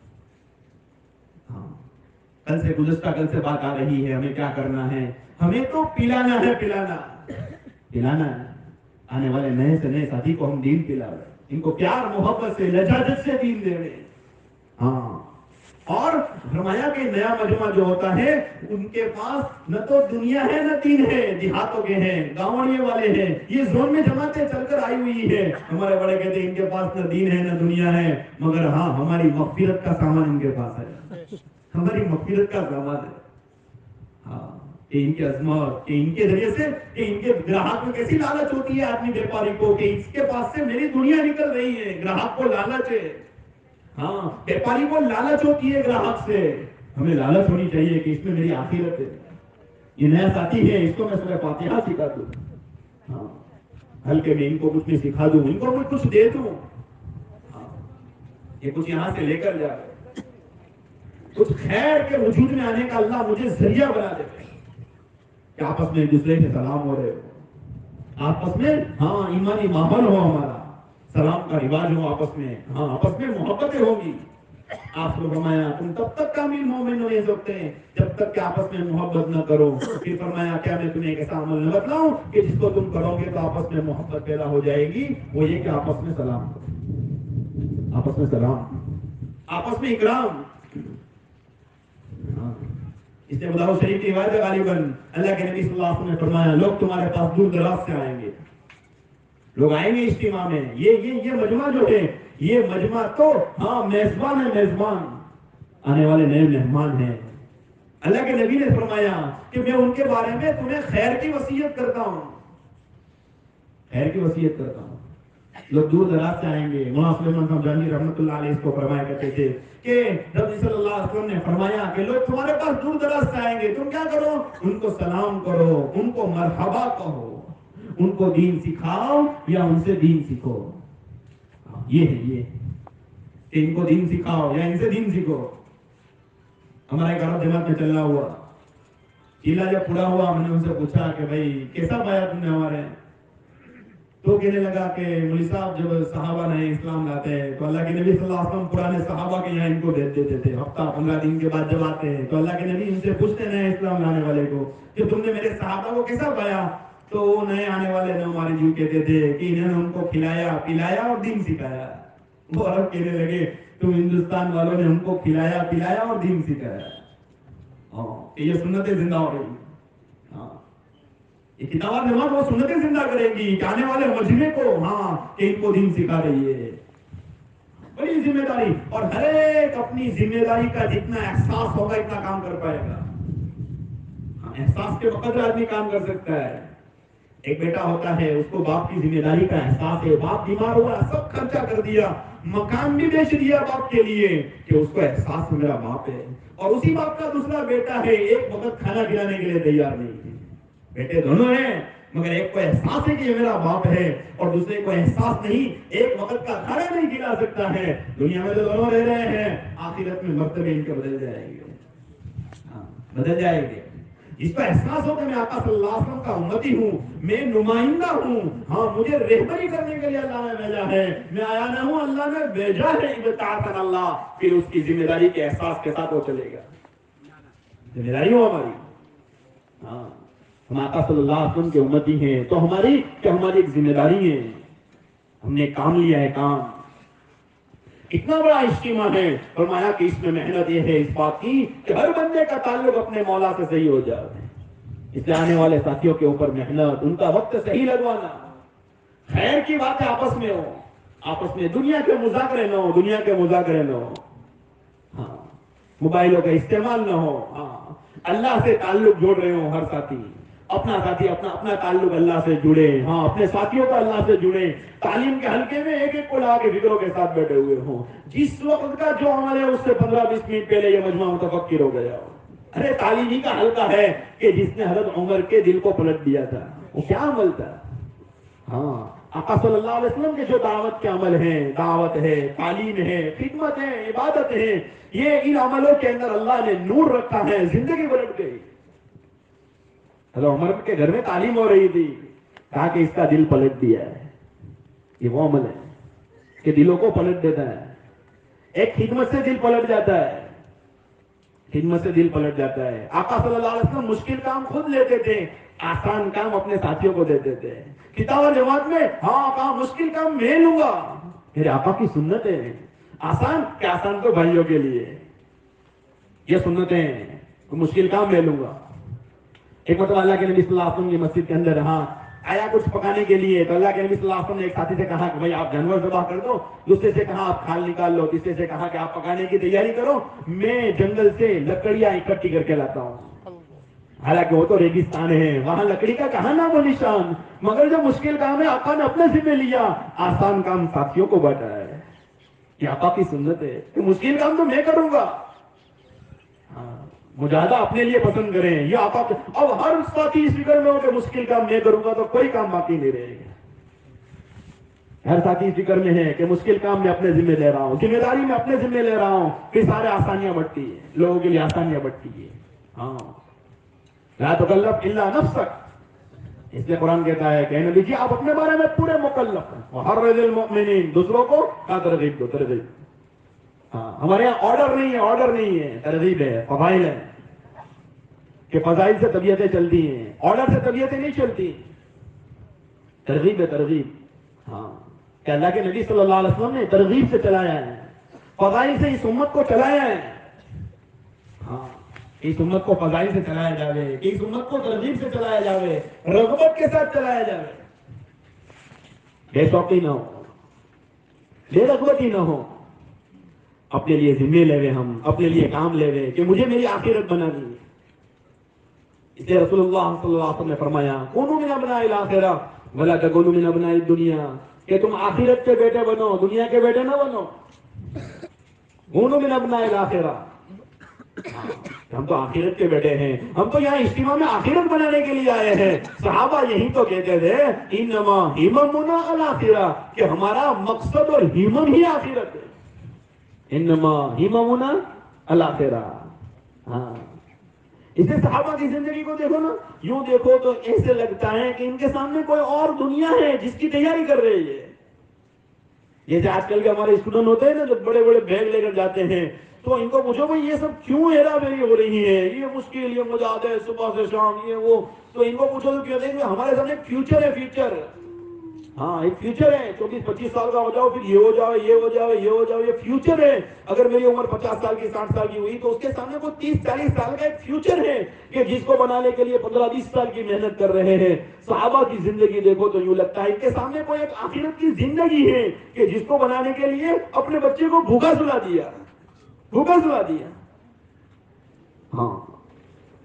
کل سے گزشتہ کل سے بات آ رہی ہے، ہمیں کیا کرنا ہے؟ ہمیں تو پلانا ہے، پلانا پلانا ہے۔ آنے والے نئے سے نئے ساتھی کو ہم دین پلا رہے ہیں، ان کو پیار محبت سے لجاجت سے دین دے رہے ہیں۔ ہاں اور فرمایا کہ نیا مجمع جو ہوتا ہے ان کے پاس نہ تو دنیا ہے نہ دین ہے، دیہاتوں کے ہیں، گاؤں والے ہیں، یہ زون میں جماعتیں چل کر آئی ہوئی ہے۔ ہمارے بڑے کہتے ہیں ان کے پاس نہ دین ہے نہ دنیا ہے، مگر ہاں ہماری مغفرت کا سامان ان کے پاس ہے، ہماری مغفرت کا سامان ہے۔ ہاں کہ ان کے عظمت، کہ ان کے ذریعے سے، کہ ان کے گراہک میں کیسی لالچ ہوتی ہے آدمی بیپاری کو کہ اس کے پاس سے میری دنیا نکل رہی ہے، گراہک کو لالچ ہے۔ ہاں بیپاری کو لالچ ہوتی ہے گراہک سے، ہمیں لالچ ہونی چاہیے کہ اس میں میری آخرت ہے۔ یہ نیا ساتھی ہے، اس کو میں سورہ فاتحہ سکھا دوں، ہاں ہلکے میں ان کو کچھ نہیں سکھا دوں، ان کو میں کچھ دے دوں، ہاں یہ کچھ یہاں سے لے کر جائے، کچھ خیر کے وجود میں آنے کا اللہ مجھے ذریعہ بنا دے کہ آپس میں ایک دوسرے سے سلام ہو رہے ہو، آپس میں ہاں ایمانی ماحول ہو، ہمارا سلام کا رواج ہو آپس میں، ہاں آپس میں محبتیں ہوگی۔ آپ نے فرمایا تم تب تک کامل مومن ہو سکتے ہیں جب تک کہ آپس میں محبت نہ کرو۔ پھر فرمایا کیا میں تمہیں ایک ایسا عمل نہ بتلاؤں کہ جس کو تم کرو گے تو آپس میں محبت پیدا ہو جائے گی؟ وہ یہ کہ آپس میں سلام کرو، آپس میں سلام، آپس میں اکرام۔ اس نے ابو شریف کی روایت ہے، غالباً اللہ کے نبی صلی اللہ علیہ وسلم نے فرمایا لوگ تمہارے پاس دور دراز سے آئیں گے، لوگ آئیں گے اجتماع میں، یہ یہ یہ مجمع جو ہے یہ مجمع تو ہاں میزبان ہے، میزبان آنے والے نئے مہمان ہیں۔ اللہ کے نبی نے فرمایا کہ میں ان کے بارے میں تمہیں خیر کی وصیت کرتا ہوں، خیر کی وصیت کرتا ہوں۔ لوگ دور دراز سے آئیں گے۔ مولانا سلیمان سمجھانی رحمۃ اللہ علیہ اس کو فرمایا کرتے تھے کہ نبی صلی اللہ علیہ وسلم نے فرمایا کہ لوگ تمہارے پاس دور دراز سے آئیں گے، تم کیا کرو؟ ان کو سلام کرو، ان کو مرحبا کہو، ان کو دین سکھاؤ یا ان سے دین سیکھو۔ یہ ہے یہ کہ ان کو دین سکھاؤ یا ان سے دین سیکھو۔ ہمارا ایک عرب جماعت میں چلنا ہوا، چیلا جب پورا ہوا میں نے ان سے پوچھا کہ بھائی کیسا پایا تم نے ہمارے؟ تو کہنے لگا کہ مولوی صاحب جب صحابہ نئے اسلام لاتے ہیں تو اللہ کے نبی صلی اللہ علیہ وسلم پرانے صحابہ کے یہاں ان کو بھیج دیتے تھے، ہفتہ پندرہ دن کے بعد جب آتے ہیں تو اللہ کے نبی ان سے پوچھتے نئے اسلام لانے والے کو کہ تم نے میرے صحابہ کو کیسا پایا؟ تو وہ نئے آنے والے نے ہمارے جو کہتے تھے کہ انہوں نے ان کو کھلایا پلایا اور دین سکھایا۔ وہ عرب کہنے لگے تم ہندوستان والوں نے ہم کو کھلایا پلایا اور دین سکھایا۔ ہاں یہ سنتیں زندہ ہو رہی ہیں، ہاں یہ کتاب نماز وہ سنتیں زندہ کریں گی کہ آنے والے مجمع کو ہاں کہ ان کو دین سکھا رہی ہے۔ بڑی ذمہ داری، اور ہر ایک اپنی ذمہ داری کا جتنا احساس ہوگا اتنا کام کر پائے گا۔ احساس کے وقت آدمی کام کر سکتا ہے، ایک بیٹا ہوتا ہے، اس کو باپ کی ذمہ داری کا احساس ہے، باپ بیمار ہوا، سب خرچہ کر دیا، مکان بھی بیچ دیا باپ کے لیے کہ اس کو احساس ہے میرا باپ ہے، اور اسی باپ کا دوسرا بیٹا ہے، ایک وقت کھانا کھلانے کے لیے تیار نہیں ہے۔ بیٹے دونوں ہیں، مگر ایک کو احساس ہے کہ یہ میرا باپ ہے، اور دوسرے کو احساس نہیں، ایک وقت کا کھانا نہیں کھلا سکتا ہے۔ دنیا میں تو دونوں رہ رہے ہیں، آخرت میں مرتبے ان کے بدل جائیں گے، ہاں بدل جائیں گے۔ جس کو احساس ہو کہ میں آقا صلی اللہ علیہ وسلم کا امتی ہوں، میں نمائندہ ہوں، ہاں مجھے رہبری کرنے کے لیے اللہ نے بھیجا ہے، میں آیا نہ ہوں، اللہ نے بھیجا ہے، ابتعاثنا اللہ، پھر اس کی ذمہ داری کے احساس کے ساتھ وہ چلے گا۔ ذمہ داری ہو ہماری، ہاں ہم آقا صلی اللہ علیہ وسلم کے امتی ہیں تو ہماری کہ ہماری ایک ذمہ داری ہے، ہم نے کام لیا ہے، کام اتنا بڑا اجتماع ہے، فرمایا کہ اس میں محنت یہ ہے اس بات کی کہ ہر بندے کا تعلق اپنے مولا سے صحیح ہو جائے، اس لیے آنے والے ساتھیوں کے اوپر محنت، ان کا وقت صحیح لگوانا، خیر کی باتیں آپس میں ہو، آپس میں دنیا کے مذاکرے نہ ہو، دنیا کے مذاکرے نہ ہو، ہاں موبائلوں کا استعمال نہ ہو، ہاں اللہ سے تعلق جوڑ رہے ہوں، ہر ساتھی اپنا ساتھی اپنا اپنا تعلق اللہ سے جڑے، ہاں اپنے ساتھیوں کا اللہ سے جڑے، تعلیم کے حلقے میں ایک ایک کو لا کے فکروں کے ساتھ بیٹھے ہوئے ہوں، جس وقت کا جو عمل ہے اس سے پندرہ بیس منٹ پہلے یہ مجمع متفکر ہو گیا ہو، ارے تعلیم ہی کا حلقہ ہے کہ جس نے حضرت عمر کے دل کو پلٹ دیا تھا، وہ کیا عمل تھا؟ ہاں آقا صلی اللہ علیہ وسلم کے جو دعوت کے عمل ہیں، دعوت ہے، تعلیم ہے، خدمت ہے، عبادت ہے، یہ ان عملوں کے اندر اللہ نے نور رکھا ہے، زندگی پلٹ گئی۔ حضرت عمر کے گھر میں تعلیم ہو رہی تھی، کہا کہ اس کا دل پلٹ دیا ہے، یہ وہ عمل ہے کہ دلوں کو پلٹ دیتا ہے، ایک خدمت سے دل پلٹ جاتا ہے، خدمت سے دل پلٹ جاتا ہے۔ آقا صلی اللہ علیہ وسلم مشکل کام خود لیتے تھے، آسان کام اپنے ساتھیوں کو دیتے تھے۔ کتاب اور جماعت میں ہاں کہا مشکل کام میں لوں گا، میرے آقا کی سنت ہے، آسان کہ آسان تو بھائیوں کے لیے، یہ سنتیں ہیں، مشکل کام میں لوں گا۔ ایک مرتبہ اللہ کے نبی صلی اللہ علیہ وسلم کی مسجد کے اندر رہا، آیا کچھ پکانے کے لیے، تو اللہ کے نبی صلی اللہ علیہ وسلم نے ایک ساتھی سے کہا کہ بھائی آپ جانور ذبح کر دو، دوسرے سے کہا آپ کھال نکال لو، تیسرے سے کہا کہ آپ پکانے کی تیاری کرو، میں جنگل سے لکڑیاں اکٹھی کر کے لاتا ہوں۔ حالانکہ وہ تو ریگستان ہے، وہاں لکڑی کا کہاں نام و نشان، مگر جو مشکل کام ہے آقا نے اپنے ذمہ لیا، آسان کام ساتھیوں کو بانٹا ہے۔ یہ آقا کی سنت ہے کہ مشکل کام تو میں کروں گا، مجاہدہ اپنے لیے پسند کریں، یہ آقا۔ اب ہر ساتھی اس فکر میں ہو کہ مشکل کام میں کروں گا تو کوئی کام باقی نہیں رہے گا، ہر ساتھی اس فکر میں ہے کہ مشکل کام میں اپنے ذمہ لے رہا ہوں، ذمہ داری میں اپنے ذمہ لے رہا ہوں، پھر سارے آسانیاں بڑھتی ہیں، لوگوں کے لیے آسانیاں بڑھتی ہیں۔ ہاں لا تکلف الا نفسک، اس لیے قرآن کہتا ہے کہ نبی جی آپ اپنے بارے میں پورے مکلف ہیں، وحرض المؤمنین، دوسروں کو کیا ترغیب دو، ترغیب۔ ہاں ہمارے یہاں آرڈر نہیں ہے، آرڈر نہیں ہے، ترغیب ہے، فضائل ہے کہ فضائل سے طبیعتیں چلتی ہیں، آرڈر سے طبیعتیں نہیں چلتی، ترغیب ہے، ترغیب۔ ہاں کہ اللہ کے نبی صلی اللہ علیہ وسلم نے ترغیب سے چلایا ہے، فضائل سے اس امت کو چلایا ہے، ہاں اس امت کو فضائل سے چلایا جاوے، اس امت کو ترغیب سے چلایا جاوے، رغبت کے ساتھ چلایا جاوے، بے شوقی نہ ہو، بے رغبتی نہ ہو، اپنے لیے ذمہ لے وے، ہم اپنے لیے کام لے وے کہ مجھے میری آخرت بنانی ہے۔ اس لیے رسول اللہ صلی اللہ علیہ وسلم نے فرمایا کونوا من ابناء الآخرہ ولا تکونوا من ابناء الدنیا، کہ تم آخرت کے بیٹے بنو، دنیا کے بیٹے نہ بنو۔ کونوا من ابناء الآخرہ، ہم تو آخرت کے بیٹے ہیں، ہم تو یہاں اجتماع میں آخرت بنانے کے لیے آئے ہیں۔ صحابہ یہی تو کہتے تھے انما ہممنا الآخرہ، کہ ہمارا مقصد اور ہمم ہی آخرت ہے، انما ہممنا الآخرہ۔ ہاں اس لیے صحابہ کی زندگی کو دیکھو نا، یوں دیکھو تو ایسے لگتا ہے کہ ان کے سامنے کوئی اور دنیا ہے جس کی تیاری کر رہی ہے۔ جیسے آج کل کے ہمارے اسٹوڈنٹ ہوتے ہیں نا، جو بڑے بڑے بیگ لے کر جاتے ہیں، تو ان کو پوچھو بھائی یہ سب کیوں ہیرا پھیری ہو رہی ہے، یہ مشکل، یہ مجاہدے صبح سے شام، یہ وہ، تو ان کو پوچھو تو کہتے ہیں کہ ہمارے سامنے فیوچر ہے، فیوچر۔ ہاں ایک فیوچر ہے، چوبیس پچیس سال کا ہو جاؤ پھر یہ ہو جاؤ، یہ ہو جاؤ، یہ ہو جاؤ، یہ فیوچر ہے۔ اگر میری عمر پچاس سال کی، ساٹھ سال کی ہوئی تو اس کے سامنے کوئی تیس چالیس سال کا ایک فیوچر ہے کہ جس کو بنانے کے لیے پندرہ بیس سال کی محنت کر رہے ہیں۔ صحابہ کی زندگی دیکھو تو یوں لگتا ہے ان کے سامنے کوئی ایک آخرت کی زندگی ہے کہ جس کو بنانے کے لیے اپنے بچے کو بھوکا سلا دیا، بھوکا سلا دیا۔ ہاں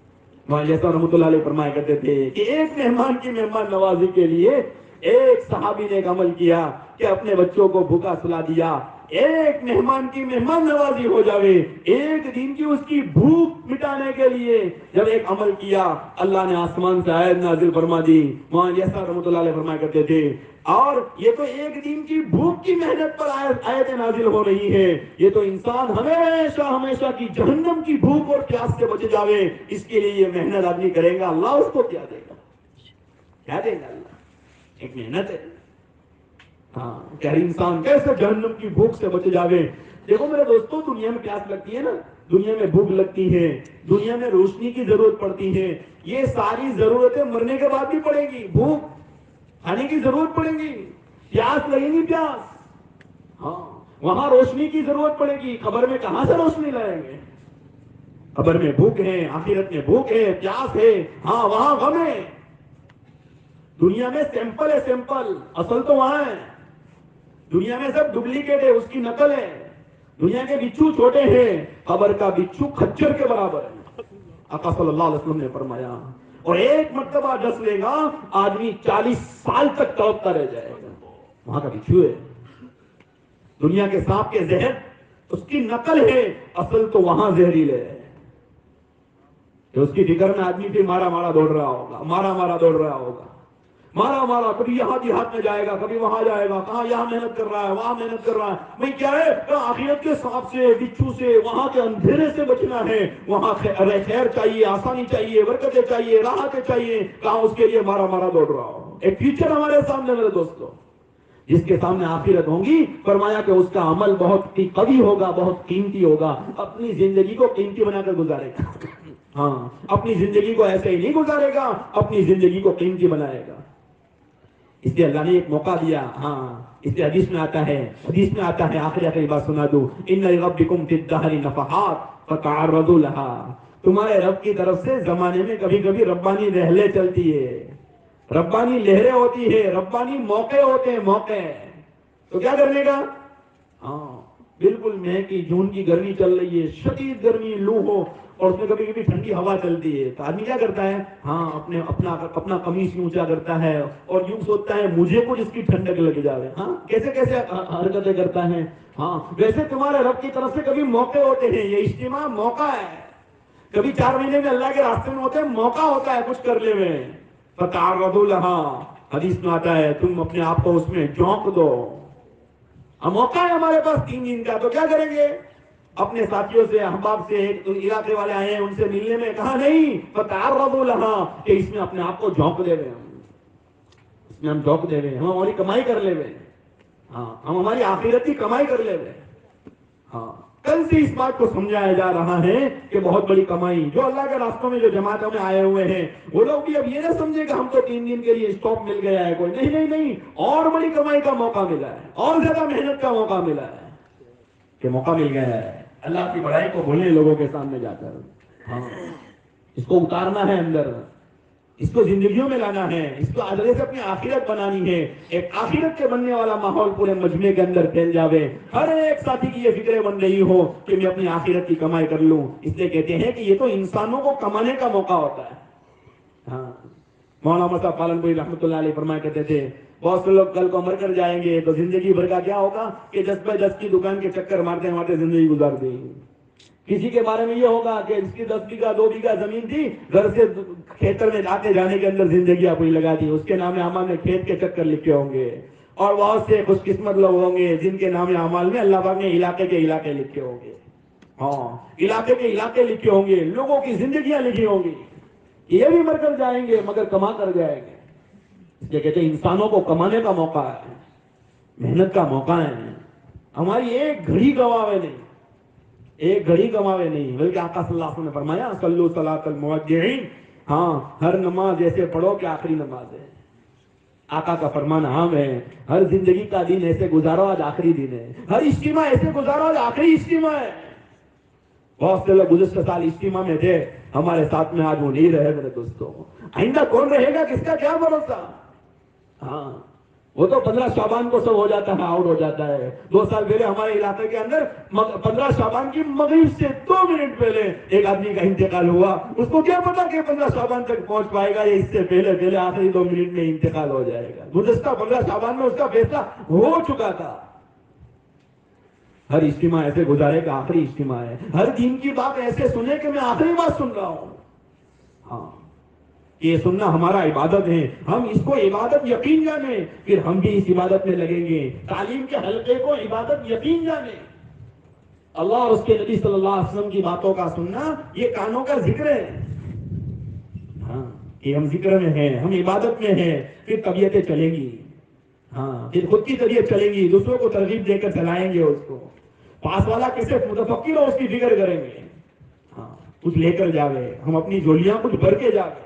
وہاں جیسا رحمۃ اللہ علیہ فرمایا کرتے تھے کہ ایک مہمان کی مہمان نوازی کے لیے ایک صحابی نے ایک عمل کیا کہ اپنے بچوں کو بھوکا سلا دیا. ایک مہمان کی مہمان نوازی ہو جاوے, ایک دن کی اس کی بھوک مٹانے کے لیے جب ایک عمل کیا, اللہ نے آسمان سے آیت نازل فرما دی. وہاں جیسا رحمۃ اللہ علیہ فرمایا کرتے تھے اور یہ تو ایک دن کی بھوک کی محنت پر آیتیں نازل ہو رہی ہے, یہ تو انسان ہمیشہ ہمیشہ کی جہنم کی بھوک اور پیاس سے بچ جاوے, اس کے لیے یہ محنت آدمی کرے گا, اللہ اس کو کیا دے گا؟ کیا دے گا اللہ؟ ایک محنت ہے. ہاں کہ ہر انسان کیسے جہنم کی بھوک سے بچ جاوے. دیکھو میرے دوستو, دنیا میں پیاس لگتی ہے نا, دنیا میں بھوک لگتی ہے, دنیا میں روشنی کی ضرورت پڑتی ہے, یہ ساری ضرورتیں مرنے کے بعد بھی پڑے گی. بھوک کھانے کی ضرورت پڑے گی, پیاس لگے گی, پیاس, ہاں وہاں روشنی کی ضرورت پڑے گی. قبر میں کہاں سے روشنی لائیں گے؟ قبر میں بھوک ہے, آخرت میں بھوک ہے, پیاس ہے, ہاں وہاں غم ہے. دنیا میں سیمپل ہے, سیمپل, اصل تو وہاں ہے. دنیا میں سب ڈپلیکیٹ ہے, اس کی نقل ہے. دنیا کے بچھو چھوٹے ہیں, قبر کا بچھو کھچر کے برابر ہے. آقا صلی اللہ علیہ وسلم نے فرمایا, اور ایک مرتبہ ڈس لے گا آدمی چالیس سال تک تڑپتا رہ جائے گا. وہاں کا بچھو ہے. دنیا کے سانپ کے زہر اس کی نقل ہے, اصل تو وہاں زہریلے ہے. کہ اس کی فکر میں آدمی بھی مارا مارا دوڑ رہا ہوگا, مارا مارا دوڑ رہا ہوگا, مارا مارا, کبھی یہاں دیہات میں جائے گا, کبھی وہاں جائے گا, کہاں یہاں محنت کر رہا ہے, وہاں محنت کر رہا ہے. بھائی کیا ہے, آخرت کے سانپ سے, بچھو سے, وہاں کے اندھیرے سے بچنا ہے. وہاں خیر چاہیے, آسانی چاہیے, برکتیں چاہیے, راحتیں چاہیے, کہاں اس کے لیے مارا مارا دوڑ رہا ہو. ایک فیوچر ہمارے سامنے میرے دوستوں, جس کے سامنے آخرت ہوگی, فرمایا کہ اس کا عمل بہت قوی ہوگا, بہت قیمتی ہوگا. اپنی زندگی کو قیمتی بنا کر گزارے گا. ہاں اپنی زندگی کو ایسے ہی نہیں گزارے گا, اپنی زندگی کو قیمتی بنائے گا. اس لیے اللہ نے ایک موقع دیا. ہاں اس لیے حدیث میں آتا ہے, حدیث میں آتا ہے, آخری آخری بات سنا دوں, ان لربکم فی الدہر نفحات فتعرضوا لها. تمہارے رب کی طرف سے زمانے میں کبھی کبھی ربانی رحلیں چلتی ہے, ربانی لہریں ہوتی ہے, ربانی موقع ہوتے ہیں, موقع. تو کیا کرنے کا؟ ہاں بالکل مئی کی جون کی گرمی چل رہی ہے, شدید گرمی, لو ہو, اور اس میں کبھی کبھی ٹھنڈی ہوا چلتی ہے, تو آدمی کیا کرتا ہے؟ ہاں اپنے اپنا اپنا قمیص اونچا کرتا ہے اور یوں سوچتا ہے مجھے کچھ اس کی ٹھنڈک لگ جائے. ہاں کیسے کیسے حرکتیں کرتا ہے. ہاں ویسے تمہارے رب کی طرف سے کبھی موقع ہوتے ہیں, یہ اجتماع موقع ہے. کبھی چار مہینے میں اللہ کے راستے میں ہوتے ہیں, موقع ہوتا ہے کچھ کرنے میں. فتعرضوا لها, حدیث میں آتا ہے تم اپنے آپ کو اس میں جھونک دو. اب موقع ہے ہمارے پاس تین دن کا, تو کیا کریں گے؟ اپنے ساتھیوں سے, احباب سے, ایک علاقے والے آئے ہیں ان سے ملنے میں, کہا نہیں فتعرضوا لها, کہ اس میں اپنے آپ کو جھونک دے رہے ہیں, اس میں ہم جھونک دے رہے ہیں, ہم ہماری کمائی کر لے رہے ہیں. ہاں ہم ہماری آخرت کی کمائی کر لے رہے ہیں. ہاں کل سے اس بات کو سمجھایا جا رہا ہے کہ بہت بڑی کمائی جو اللہ کے راستوں میں جو جماعتوں میں آئے ہوئے ہیں, وہ لوگ بھی اب یہ نہ سمجھے کہ ہم تو تین دن کے لیے اسٹاپ مل گیا ہے کوئی, نہیں نہیں نہیں, اور بڑی کمائی کا موقع ملا ہے, اور زیادہ محنت کا موقع ملا ہے, کہ موقع مل گیا ہے اللہ کی بڑائی کو بولنے لوگوں کے سامنے جا کر. ہاں اس کو اتارنا ہے اندر, اس کو زندگیوں میں لانا ہے, اس کو ادرے سے اپنی آخرت بنانی ہے. ایک آخرت کے بننے والا ماحول پورے مجمع کے اندر پھیل جاوے, ہر ایک ساتھی کی یہ فکریں بن رہی ہو کہ میں اپنی آخرت کی کمائی کر لوں. اس لیے کہتے ہیں کہ یہ تو انسانوں کو کمانے کا موقع ہوتا ہے. ہاں مولانا صاحب پالنپوری رحمۃ اللہ علیہ فرمایا کرتے تھے, بہت سے لوگ کل کو مر کر جائیں گے تو زندگی بھر کا کیا ہوگا کہ دس بائی دس کی دکان کے چکر مارتے مارتے زندگی گزار دیں گے. کسی کے بارے میں یہ ہوگا کہ اس کی دس بیگھا دو بیگھا زمین تھی, گھر سے کھیتر میں آتے جانے کے اندر زندگی اپنی لگا دی, اس کے نام اعمال میں کھیت کے چکر لکھے ہوں گے. اور بہت سے خوش قسمت لوگ ہوں گے جن کے نام اعمال میں اللہ پاک نے علاقے کے علاقے لکھے ہوں گے. ہاں علاقے کے علاقے لکھے ہوں گے, لوگوں کی زندگیاں لکھی ہوں گی. یہ بھی مر کر جائیں گے مگر کما کر جائیں گے. اس لیے کہتے ہیں انسانوں کو کمانے کا موقع ہے, محنت کا موقع ہے. ہماری ایک گھڑی گواوے نہیں, ایک گھڑی کماوے نہیں, بلکہ آقا صلی اللہ علیہ وسلم نے فرمایا صلو صلاۃ المودعین, ہاں ہر نماز ایسے پڑھو کہ آخری نماز ہے. آقا کا فرمان عام ہے, ہر زندگی کا دن ایسے گزارو آج آخری دن ہے, ہر اجتماع ایسے گزارو آج آخری اجتماع ہے. بہت سے لوگ گزشتہ سال اجتماع میں تھے, ہمارے ساتھ میں آج وہ نہیں رہے میرے دوستوں. آئندہ کون رہے گا, کس کا کیا بھروسہ. ہاں وہ تو پندرہ شعبان کو سب ہو جاتا ہے، آؤٹ ہو جاتا ہے. دو سال پہلے ہمارے علاقے کے اندر پندرہ شعبان کی مغرب سے دو منٹ پہلے ایک آدمی کا انتقال ہوا. اس کو کیا پتا کہ پندرہ شعبان تک پہنچ پائے گا، یہ اس سے پہلے پہلے آخری دو منٹ میں انتقال ہو جائے گا. گزشتہ پندرہ شعبان میں اس کا فیصلہ ہو چکا تھا. ہر اجتماع ایسے گزارے کہ آخری اجتماع ہے، ہر دین کی بات ایسے سنے کہ میں آخری بات سن رہا ہوں. ہاں، یہ سننا ہمارا عبادت ہے. ہم اس کو عبادت یقین جانے، پھر ہم بھی اس عبادت میں لگیں گے. تعلیم کے حلقے کو عبادت یقین جانے. اللہ اور اس کے نبی صلی اللہ علیہ وسلم کی باتوں کا سننا یہ کانوں کا ذکر ہے. ہاں، کہ ہم ذکر میں ہیں، ہم عبادت میں ہیں، پھر طبیعتیں چلیں گی. ہاں، پھر خود کی طبیعت چلیں گی، دوسروں کو ترغیب دے کر چلائیں گے. اس کو پاس والا کیسے متفکر ہو اس کی فکر کریں گے. ہاں، کچھ لے کر جاوے، ہم اپنی جولیاں کچھ بھر کے جاوے.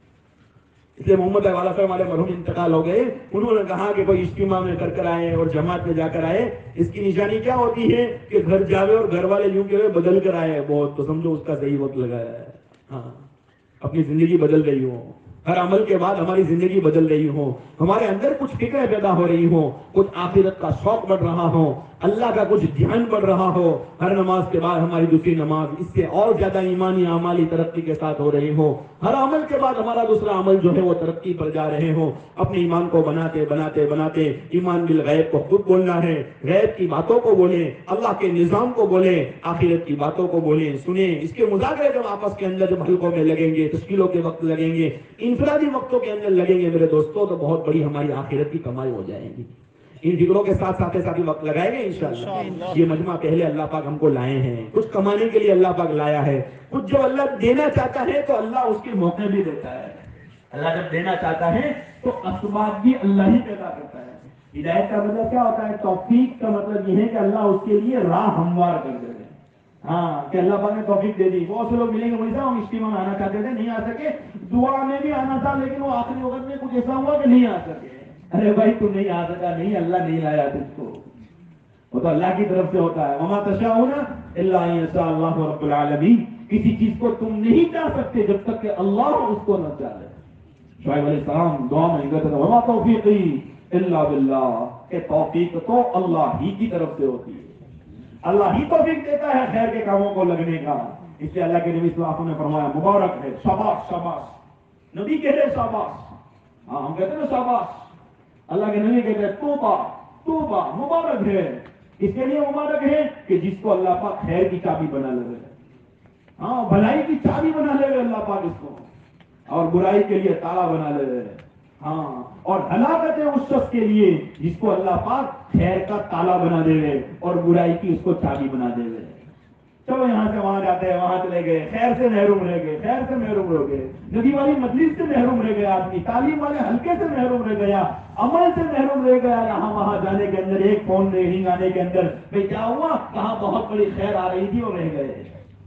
اس لیے محمد والا صاحب ہمارے مرحوم انتقال ہو گئے. انہوں نے کہا کہ کوئی اجتماع میں کر کر آئے اور جماعت میں جا کر آئے، اس کی نشانی کیا ہوتی ہے کہ گھر جاوے اور گھر والے یوں کہ بدل کر آئے بہت، تو سمجھو اس کا صحیح وقت لگایا ہے. ہاں، اپنی زندگی بدل رہی ہو، ہر عمل کے بعد ہماری زندگی بدل رہی ہو، ہمارے اندر کچھ فکریں پیدا ہو رہی ہو، کچھ آخرت کا شوق بڑھ رہا ہو، اللہ کا کچھ دھیان بڑھ رہا ہو. ہر نماز کے بعد ہماری دوسری نماز اس سے اور زیادہ ایمانی اعمالی ترقی کے ساتھ ہو رہی ہو. ہر عمل کے بعد ہمارا دوسرا عمل جو ہے وہ ترقی پر جا رہے ہو. اپنے ایمان کو بناتے بناتے بناتے ایمان بالغیب کو خود بولنا ہے. غیب کی باتوں کو بولیں، اللہ کے نظام کو بولیں، آخرت کی باتوں کو بولیں، سنیں. اس کے مذاکرے جب آپس کے اندر جب حلقوں میں لگیں گے، تشکیلوں کے وقت لگیں گے، انفرادی وقتوں کے اندر لگیں گے میرے دوستوں، تو بہت بڑی ہماری آخرت کی کمائی ہو جائے گی. ان فکروں کے ساتھ ساتھ ساتھ وقت لگائیں گے انشاءاللہ. یہ مجمع پہلے اللہ پاک ہم کو لائے ہیں، کچھ کمانے کے لیے اللہ پاک لایا ہے. کچھ جو اللہ دینا چاہتا ہے تو اللہ اس کے موقع بھی دیتا ہے. اللہ جب دینا چاہتا ہے تو اسباب بھی اللہ ہی پیدا کرتا ہے. ہدایت کا مطلب کیا ہوتا ہے؟ توفیق کا مطلب یہ ہے کہ اللہ اس کے لیے راہ ہموار کر دے. ہاں، کہ اللہ پاک نے توفیق دے دی. بہت سے لوگ ملیں گے ویسا ہم اجتماع میں آنا چاہتے تھے، نہیں آ سکے. دعا میں بھی آنا تھا لیکن وہ آخری وقت میں کچھ ایسا ہوا کہ نہیں آ سکے. ارے بھائی تم نہیں آ سکا نہیں، اللہ نہیں لایا تجھ کو، وہ تو اللہ کی طرف سے ہوتا ہے. وما تشاءون الا ان یشاء اللہ رب العالمین. کسی چیز کو تم نہیں چاہ سکتے جب تک کہ اللہ اس کو نہ چاہے. شعیب علیہ السلام دعا میں کہتے تھے وما توفیقی الا باللہ، کہ توفیق تو اللہ ہی کی طرف سے ہوتی ہے. اللہ ہی توفیق دیتا ہے خیر کے کاموں کو لگنے کا. اس لیے اللہ کے نبی صلی اللہ علیہ وسلم نے فرمایا مبارک ہے، شاباش شاباش. نبی کہتے ہیں شاباش، ہاں ہم کہتے ہیں شاباش. اللہ کے نبی کہتے ہیں توبہ توبہ، مبارک ہے. اس کے لیے مبارک ہے کہ جس کو اللہ پاک خیر کی چابی بنا لے، ہاں بھلائی کی چابی بنا لے اللہ پاک اس کو، اور برائی کے لیے تالا بنا لے. ہاں، اور ہلاکت ہے اس شخص کے لیے جس کو اللہ پاک خیر کا تالا بنا دے اور برائی کی اس کو چابی بنا دے. چلو یہاں سے وہاں جاتے ہیں، وہاں چلے گئے، خیر سے محروم رہ گئے، خیر سے محروم رہ گئے، نبی والی مجلس سے محروم رہ گیا آدمی، تعلیم والے حلقے سے محروم رہ گیا، عمل سے محروم رہ گیا. یہاں وہاں جانے کے اندر ایک فون رنگ آنے کے اندر بھائی کیا ہوا، کہاں بہت بڑی خیر آ رہی تھی اور رہ گئے.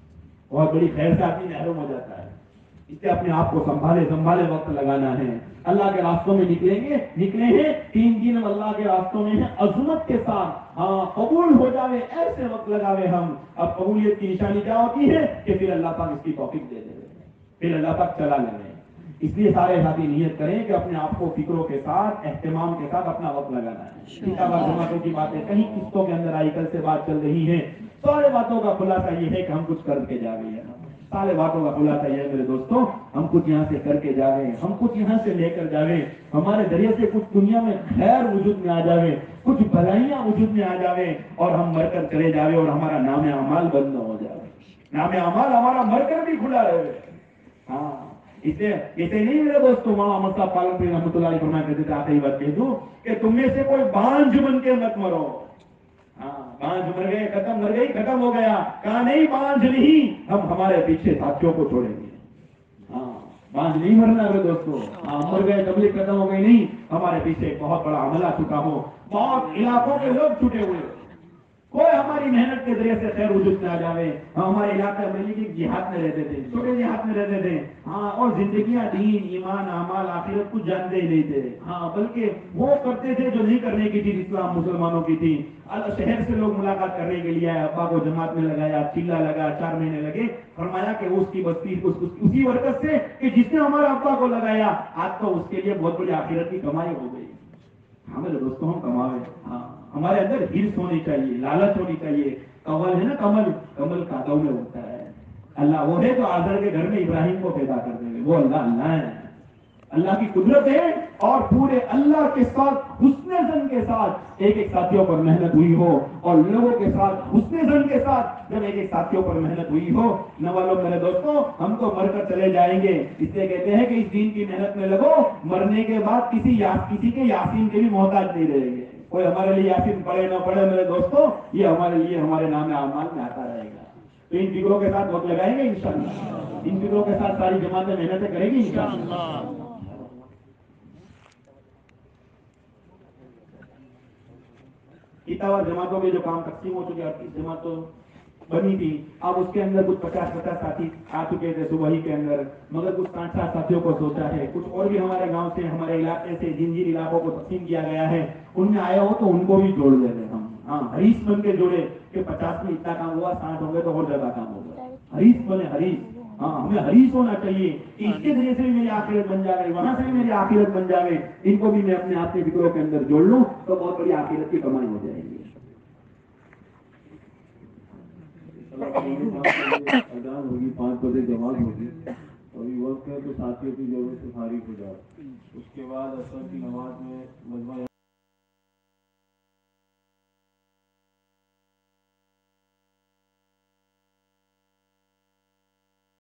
بہت بڑی خیر سے آدمی محروم ہو جاتا ہے. اس سے اپنے آپ کو سنبھالے سنبھالے وقت لگانا ہے. اللہ کے راستوں میں نکلیں گے، نکلے ہیں تین دن ہم اللہ کے راستوں میں ہیں عظمت کے ساتھ. ہاں، قبول ہو جاوے ایسے وقت لگاوے ہم. اب قبولیت کی نشانی کیا ہوتی ہے کہ پھر اللہ پاک اس کی توفیق دے دے، پھر اللہ پاک چلا لے. اس لیے سارے ساتھی نیت کریں کہ اپنے آپ کو فکروں کے ساتھ اہتمام کے ساتھ اپنا وقت لگانا ہے. کتاب جماعتوں کی باتیں کہیں قسطوں کے اندر آئی، کل سے بات چل رہی ہے. سارے باتوں کا خلاصہ یہ ہے کہ ہم کچھ کر کے جا رہے ہیں. سارے باتوں کا خلاصہ یہ ہے میرے دوستوں، ہم کچھ یہاں سے کر کے جاوے، ہم کچھ یہاں سے لے کر جاوے. ہمارے ذریعے سے کچھ دنیا میں خیر وجود میں آ جاوے، کچھ بھلائیاں وجود میں آ جاوے، اور ہم مر کر چلے جاوے اور ہمارا نام اعمال بند نہ ہو جائے. نام اعمال ہمارا مر کر بھی کھلا رہے. ہاں، اسے اسے نہیں میرے دوستوں، مولانا احمد صاحب پالنپوری رحمۃ اللہ علیہ فرمایا کرتے تھے، آتے ہی بات کہہ دوں کہ تم میں سے کوئی بانجھ بن کے مت مرو. ہاں، بانجھ مر گئے، ختم مر گئی، ختم ہو گیا. کہا نہیں، بانجھ نہیں، ہم ہمارے پیچھے ساتھیوں کو چھوڑیں گے. ہاں، بانجھ نہیں مرنا میرے دوستوں. ہاں، مر گئے، تبلیغ ختم ہو گئی نہیں، ہمارے پیچھے ایک بہت بڑا عمل آ چکا ہو، بہت علاقوں کے لوگ چھوٹے ہوئے. کوئی ہماری محنت کے ذریعے سے خیر وجود میں آ جاوے. ہم ہمارے علاقے میں جہاد میں رہتے تھے، چھوٹے جہاد میں رہتے تھے. ہاں، اور زندگیاں دین ایمان اعمال آخرت کچھ جانتے ہی نہیں تھے. ہاں، بلکہ وہ کرتے تھے جو نہیں کرنے کی تھی، اسلام مسلمانوں کی تھی. شہر سے لوگ ملاقات کرنے کے لیے آئے، ابا کو جماعت میں لگایا، چلا لگا، چار مہینے لگے. فرمایا کہ اس کی بستی اسی برکت سے کہ جس نے ہمارے ابا کو لگایا، آج تو اس کے لیے بہت بڑی آخرت کی کمائی ہو گئی. ہمارے دوستوں ہم کماوے، ہاں ہمارے اندر ہرس ہونی چاہیے، لالچ ہونی چاہیے. کمل ہے نا، کمل کمل کانٹوں میں ہوتا ہے. اللہ وہ ہے جو آزر کے گھر میں ابراہیم کو پیدا کر دے گے، وہ اللہ اللہ ہے، اللہ کی قدرت ہے. اور پورے اللہ کے ساتھ حسن زن کے ساتھ ایک ایک ساتھیوں پر محنت ہوئی ہو، اور لوگوں کے ساتھ حسن زن کے ساتھ جب ایک ایک ساتھیوں پر محنت ہوئی ہو. نہ والوں میرے دوستوں، ہم تو مر کر چلے جائیں گے، اس لیے کہتے ہیں کہ اس دین کی محنت میں لگو، مرنے کے بعد کسی یا کسی کے یاسین کے بھی محتاج نہیں رہیں گے. کوئی ہمارے لیے یاسین پڑھے نہ پڑھے میرے دوستوں، یہ ہمارے لیے ہمارے نام اعمال میں آتا رہے گا. تو ان فکروں کے ساتھ وقت لگائیں گے انشاءاللہ، ان فکروں کے ساتھ ساری جماعتیں محنتیں کریں گی انشاءاللہ. کتاب اور جماعتوں کے جو کام تقسیم ہو چکے، اڑتیس جماعتوں بنی تھی، اب اس کے اندر کچھ پچاس پچاس ساتھی آ چکے تھے صبح ہی کے اندر، مگر کچھ پانچ سات ساتھیوں کو سوچا ہے، کچھ اور بھی ہمارے گاؤں سے ہمارے علاقے سے جن جن علاقوں کو تقسیم کیا گیا ہے ان میں آیا ہو تو ان کو بھی جوڑ دے رہے ہم. ہاں حریص بن کے جوڑے کہ پچاس میں اتنا کام ہوا، ساٹھ ہو گئے تو اور زیادہ کام ہوگا. حریص بنے، حریص. ہاں ہمیں حریص ہونا چاہیے کہ اس کے ذریعے سے بھی میری آخرت بن جائے، وہاں سے بھی میری آخرت بن جائے. ان کو بھی میں اپنے آپ کے فکروں کے اندر جوڑ لوں تو بہت بڑی آخرت کی کمائی ہو جائے گی. اذان ہوگی، پانچ بجے جماعت ہوگی، ابھی وقت ہے تو ساتھیوں کی ضرورت سے فارغ ہو جائے. اس کے بعد اثر کی نماز میں مجمع